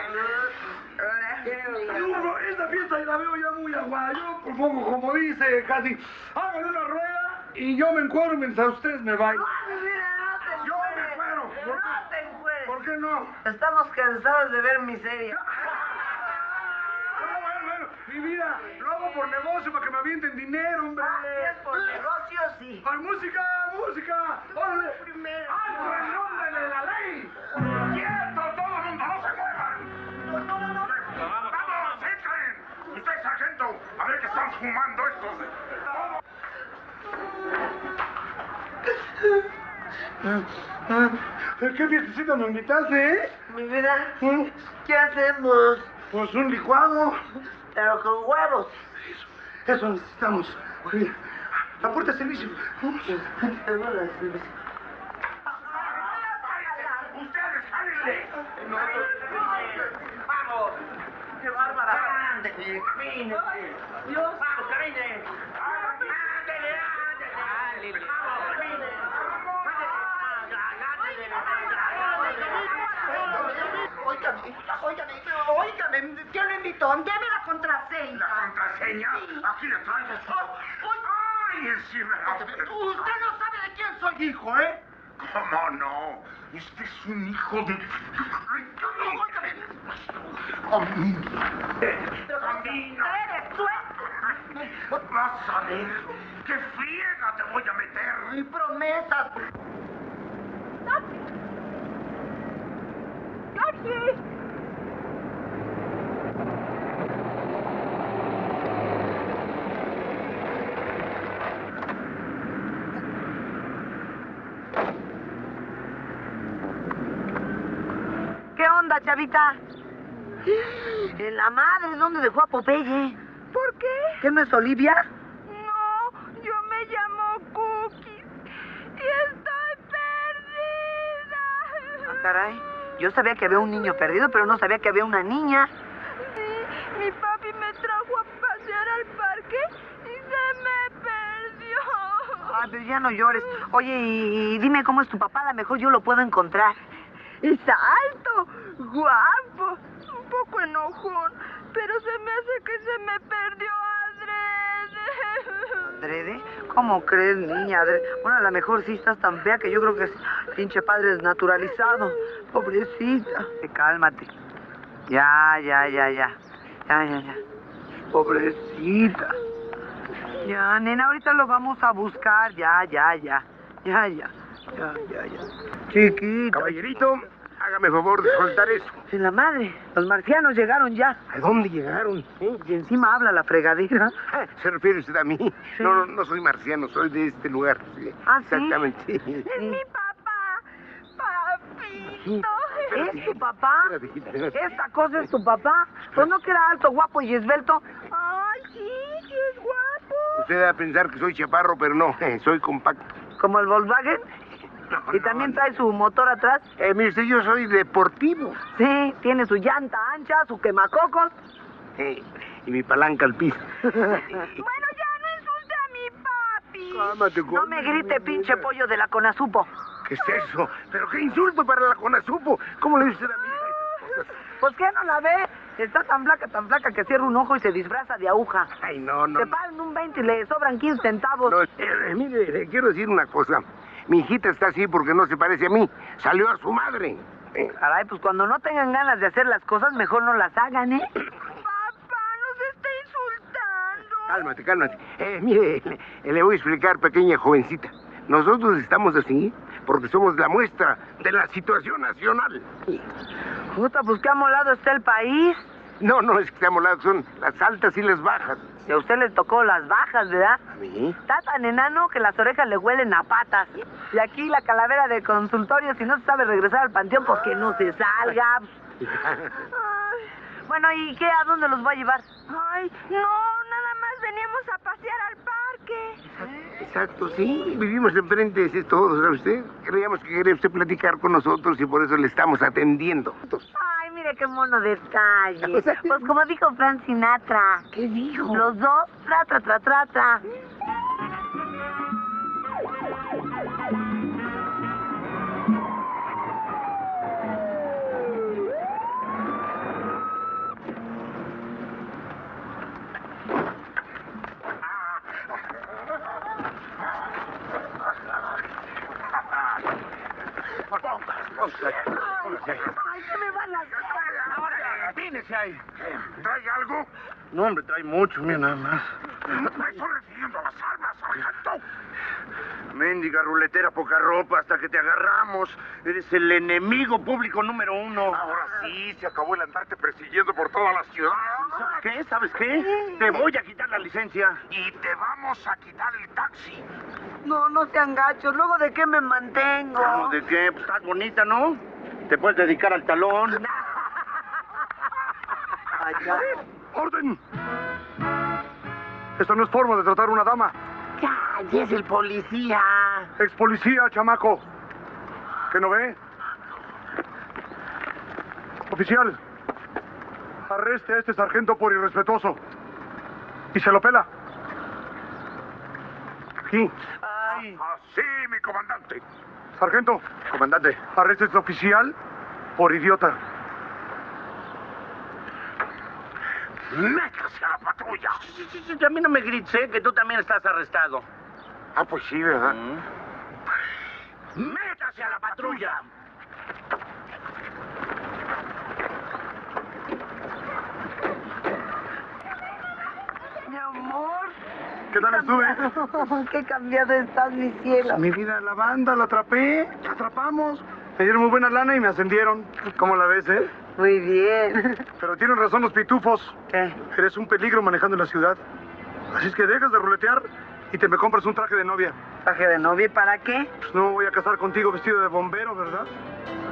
No, esta fiesta la veo ya muy agua. Yo propongo, como dice casi, hagan una rueda y yo me encuero mientras ustedes me bailan. Yo me encuero. ¿Por qué? No te encueres. ¿Por qué no? Estamos cansados de ver miseria. No, bueno, bueno, mi vida, lo hago por negocio, para que me avienten dinero, hombre. Ah, si es por negocio, sí. ¡Ay, música, música! ¡Órale! Primero. ¡Alto en nombre de la ley! ¡Quieto, todo el mundo, no se muevan! No, no, no, no. ¡Vamos, entren! Usted, sargento, a ver qué están fumando estos. ¿Qué fiestecita nos invitaste, eh? Mi vida, ¿qué hacemos? Pues un licuado. Pero con huevos. Eso, eso necesitamos. Oye, la puerta de servicio. Vamos. ¡Ustedes, jálenle! ¡Vamos! ¡Qué bárbara! ¡Ande, camine! ¡Dios! ¡Vamos, camine! ¡Ándele, ándele! ¡Vamos, camine! Óigame, óigame, óigame, ¿quién lo invitó? Deme la contraseña. ¿La contraseña? Sí. Aquí le traigo. ¡Ay, encima! Usted no sabe de quién soy hijo, ¿eh? ¿Cómo no? Este es un hijo de... ¡Ay, óigame! Pero Camino. ¿Eres tú? Vas a ver qué friega te voy a meter. ¡Mi promesa! ¡Taxi! ¿Qué onda, la chavita? En la madre, ¿dónde dejó a Popeye? ¿Por qué? ¿Qué no es Olivia? No, yo me llamo Cookies y estoy perdida. Ah, caray. Yo sabía que había un niño perdido, pero no sabía que había una niña. Sí, mi papi me trajo a pasear al parque y se me perdió. Ay, pero ya no llores. Oye, y, y dime cómo es tu papá, a lo mejor yo lo puedo encontrar. Es alto, guapo, un poco enojón, pero se me hace que se me perdió adrede. ¿Adrede? ¿Cómo crees, niña? Adrede. Bueno, a lo mejor sí estás tan fea que yo creo que es pinche padre desnaturalizado. Pobrecita. Cálmate. Ya, ya, ya, ya. Ya, ya, ya. Pobrecita. Ya, nena, ahorita lo vamos a buscar. Ya, ya, ya. Ya, ya. Ya, ya, ya. Chiquita. Caballerito, hágame favor de soltar eso. En la madre, los marcianos llegaron ya. ¿A dónde llegaron? ¿Eh? Y encima habla la fregadera. ¿Se refiere usted a mí? Sí. No, no, no soy marciano, soy de este lugar. Sí. Ah, ¿sí? Exactamente. Es mi papá, papito. ¿Es tu papá? ¿Esta cosa es tu papá? Pues no que era alto, guapo y esbelto. Ay, sí, sí es guapo. Usted va a pensar que soy chaparro, pero no, soy compacto. ¿Como el Volkswagen? No, ¿Y también trae su motor atrás? Eh, mire usted, yo soy deportivo. Sí, tiene su llanta ancha, su quemacocos. Sí, y mi palanca al piso. Bueno, ya no insulte a mi papi. Cálmate, No me grite, pinche pollo de la Conasupo. ¿Qué es eso? ¿Pero qué insulto para la Conasupo? ¿Cómo le dice a mí esas cosas? ¿Pues qué no la ve? Está tan flaca, tan flaca que cierra un ojo y se disfraza de aguja. Ay, no, no. Se pagan un veinte y le sobran quince centavos. No, eh, mire, le quiero decir una cosa. Mi hijita está así porque no se parece a mí. Salió a su madre. Eh. Caray, pues cuando no tengan ganas de hacer las cosas, mejor no las hagan, ¿eh? Papá, nos está insultando. Cálmate, cálmate. Eh, mire, le, le voy a explicar, pequeña jovencita. Nosotros estamos así porque somos la muestra de la situación nacional. Puta, pues qué amolado está el país. No, no es que esté amolado, son las altas y las bajas. Y a usted le tocó las bajas, ¿verdad? ¿A mí? Está tan enano que las orejas le huelen a patas. Y aquí la calavera de consultorio, si no se sabe regresar al panteón, pues que no se salga. Bueno, ¿y qué? ¿A dónde los va a llevar? Ay, no, nada más veníamos a pasear al parque. Exacto, sí. Vivimos enfrente, es todo, ¿sabe usted? Creíamos que quería usted platicar con nosotros y por eso le estamos atendiendo. Ay, mire qué mono detalle. Pues como dijo Frank Sinatra. ¿Qué dijo? Los dos, tra, tra, tra, tra, tra. Ay, ¿qué me van a hacer? Ahora, pínese ahí. ¿Trae algo? No, hombre, trae mucho, mira, nada más. Me estoy refiriendo a las armas, sargento. Mendiga ruletera, poca ropa, hasta que te agarramos. Eres el enemigo público número uno. Ahora sí, se acabó el andarte persiguiendo por toda la ciudad. ¿Sabes qué? ¿Sabes qué? Te voy a quitar la licencia. Y te vamos a quitar el taxi. No, no sean gachos. ¿Luego de qué me mantengo? ¿Cómo de qué? Pues estás bonita, ¿no? Te puedes dedicar al talón. Allá. ¡Orden! Esta no es forma de tratar a una dama. ¡Cállese, es el policía! Ex policía, chamaco. ¿Qué no ve? Oficial, arreste a este sargento por irrespetuoso. Y se lo pela. Aquí. Ay. Así, mi comandante. Sargento. Comandante. Arreste a este oficial por idiota. ¡Métase a la patrulla! Sí, sí, sí, a mí no me grites, ¿eh? Que tú también estás arrestado. Ah, pues sí, ¿verdad? Mm. ¡Métase a la patrulla! Mi amor. ¿Qué tal estuve? Qué cambiado estás, mi cielo. Mi vida, la banda, la atrapé, la atrapamos. Me dieron muy buena lana y me ascendieron. ¿Cómo la ves, eh? Muy bien. Pero tienen razón los pitufos. ¿Qué? Eres un peligro manejando en la ciudad. Así es que dejas de ruletear y te me compras un traje de novia. ¿Traje de novia? ¿Para qué? Pues no voy a casar contigo vestido de bombero, ¿verdad?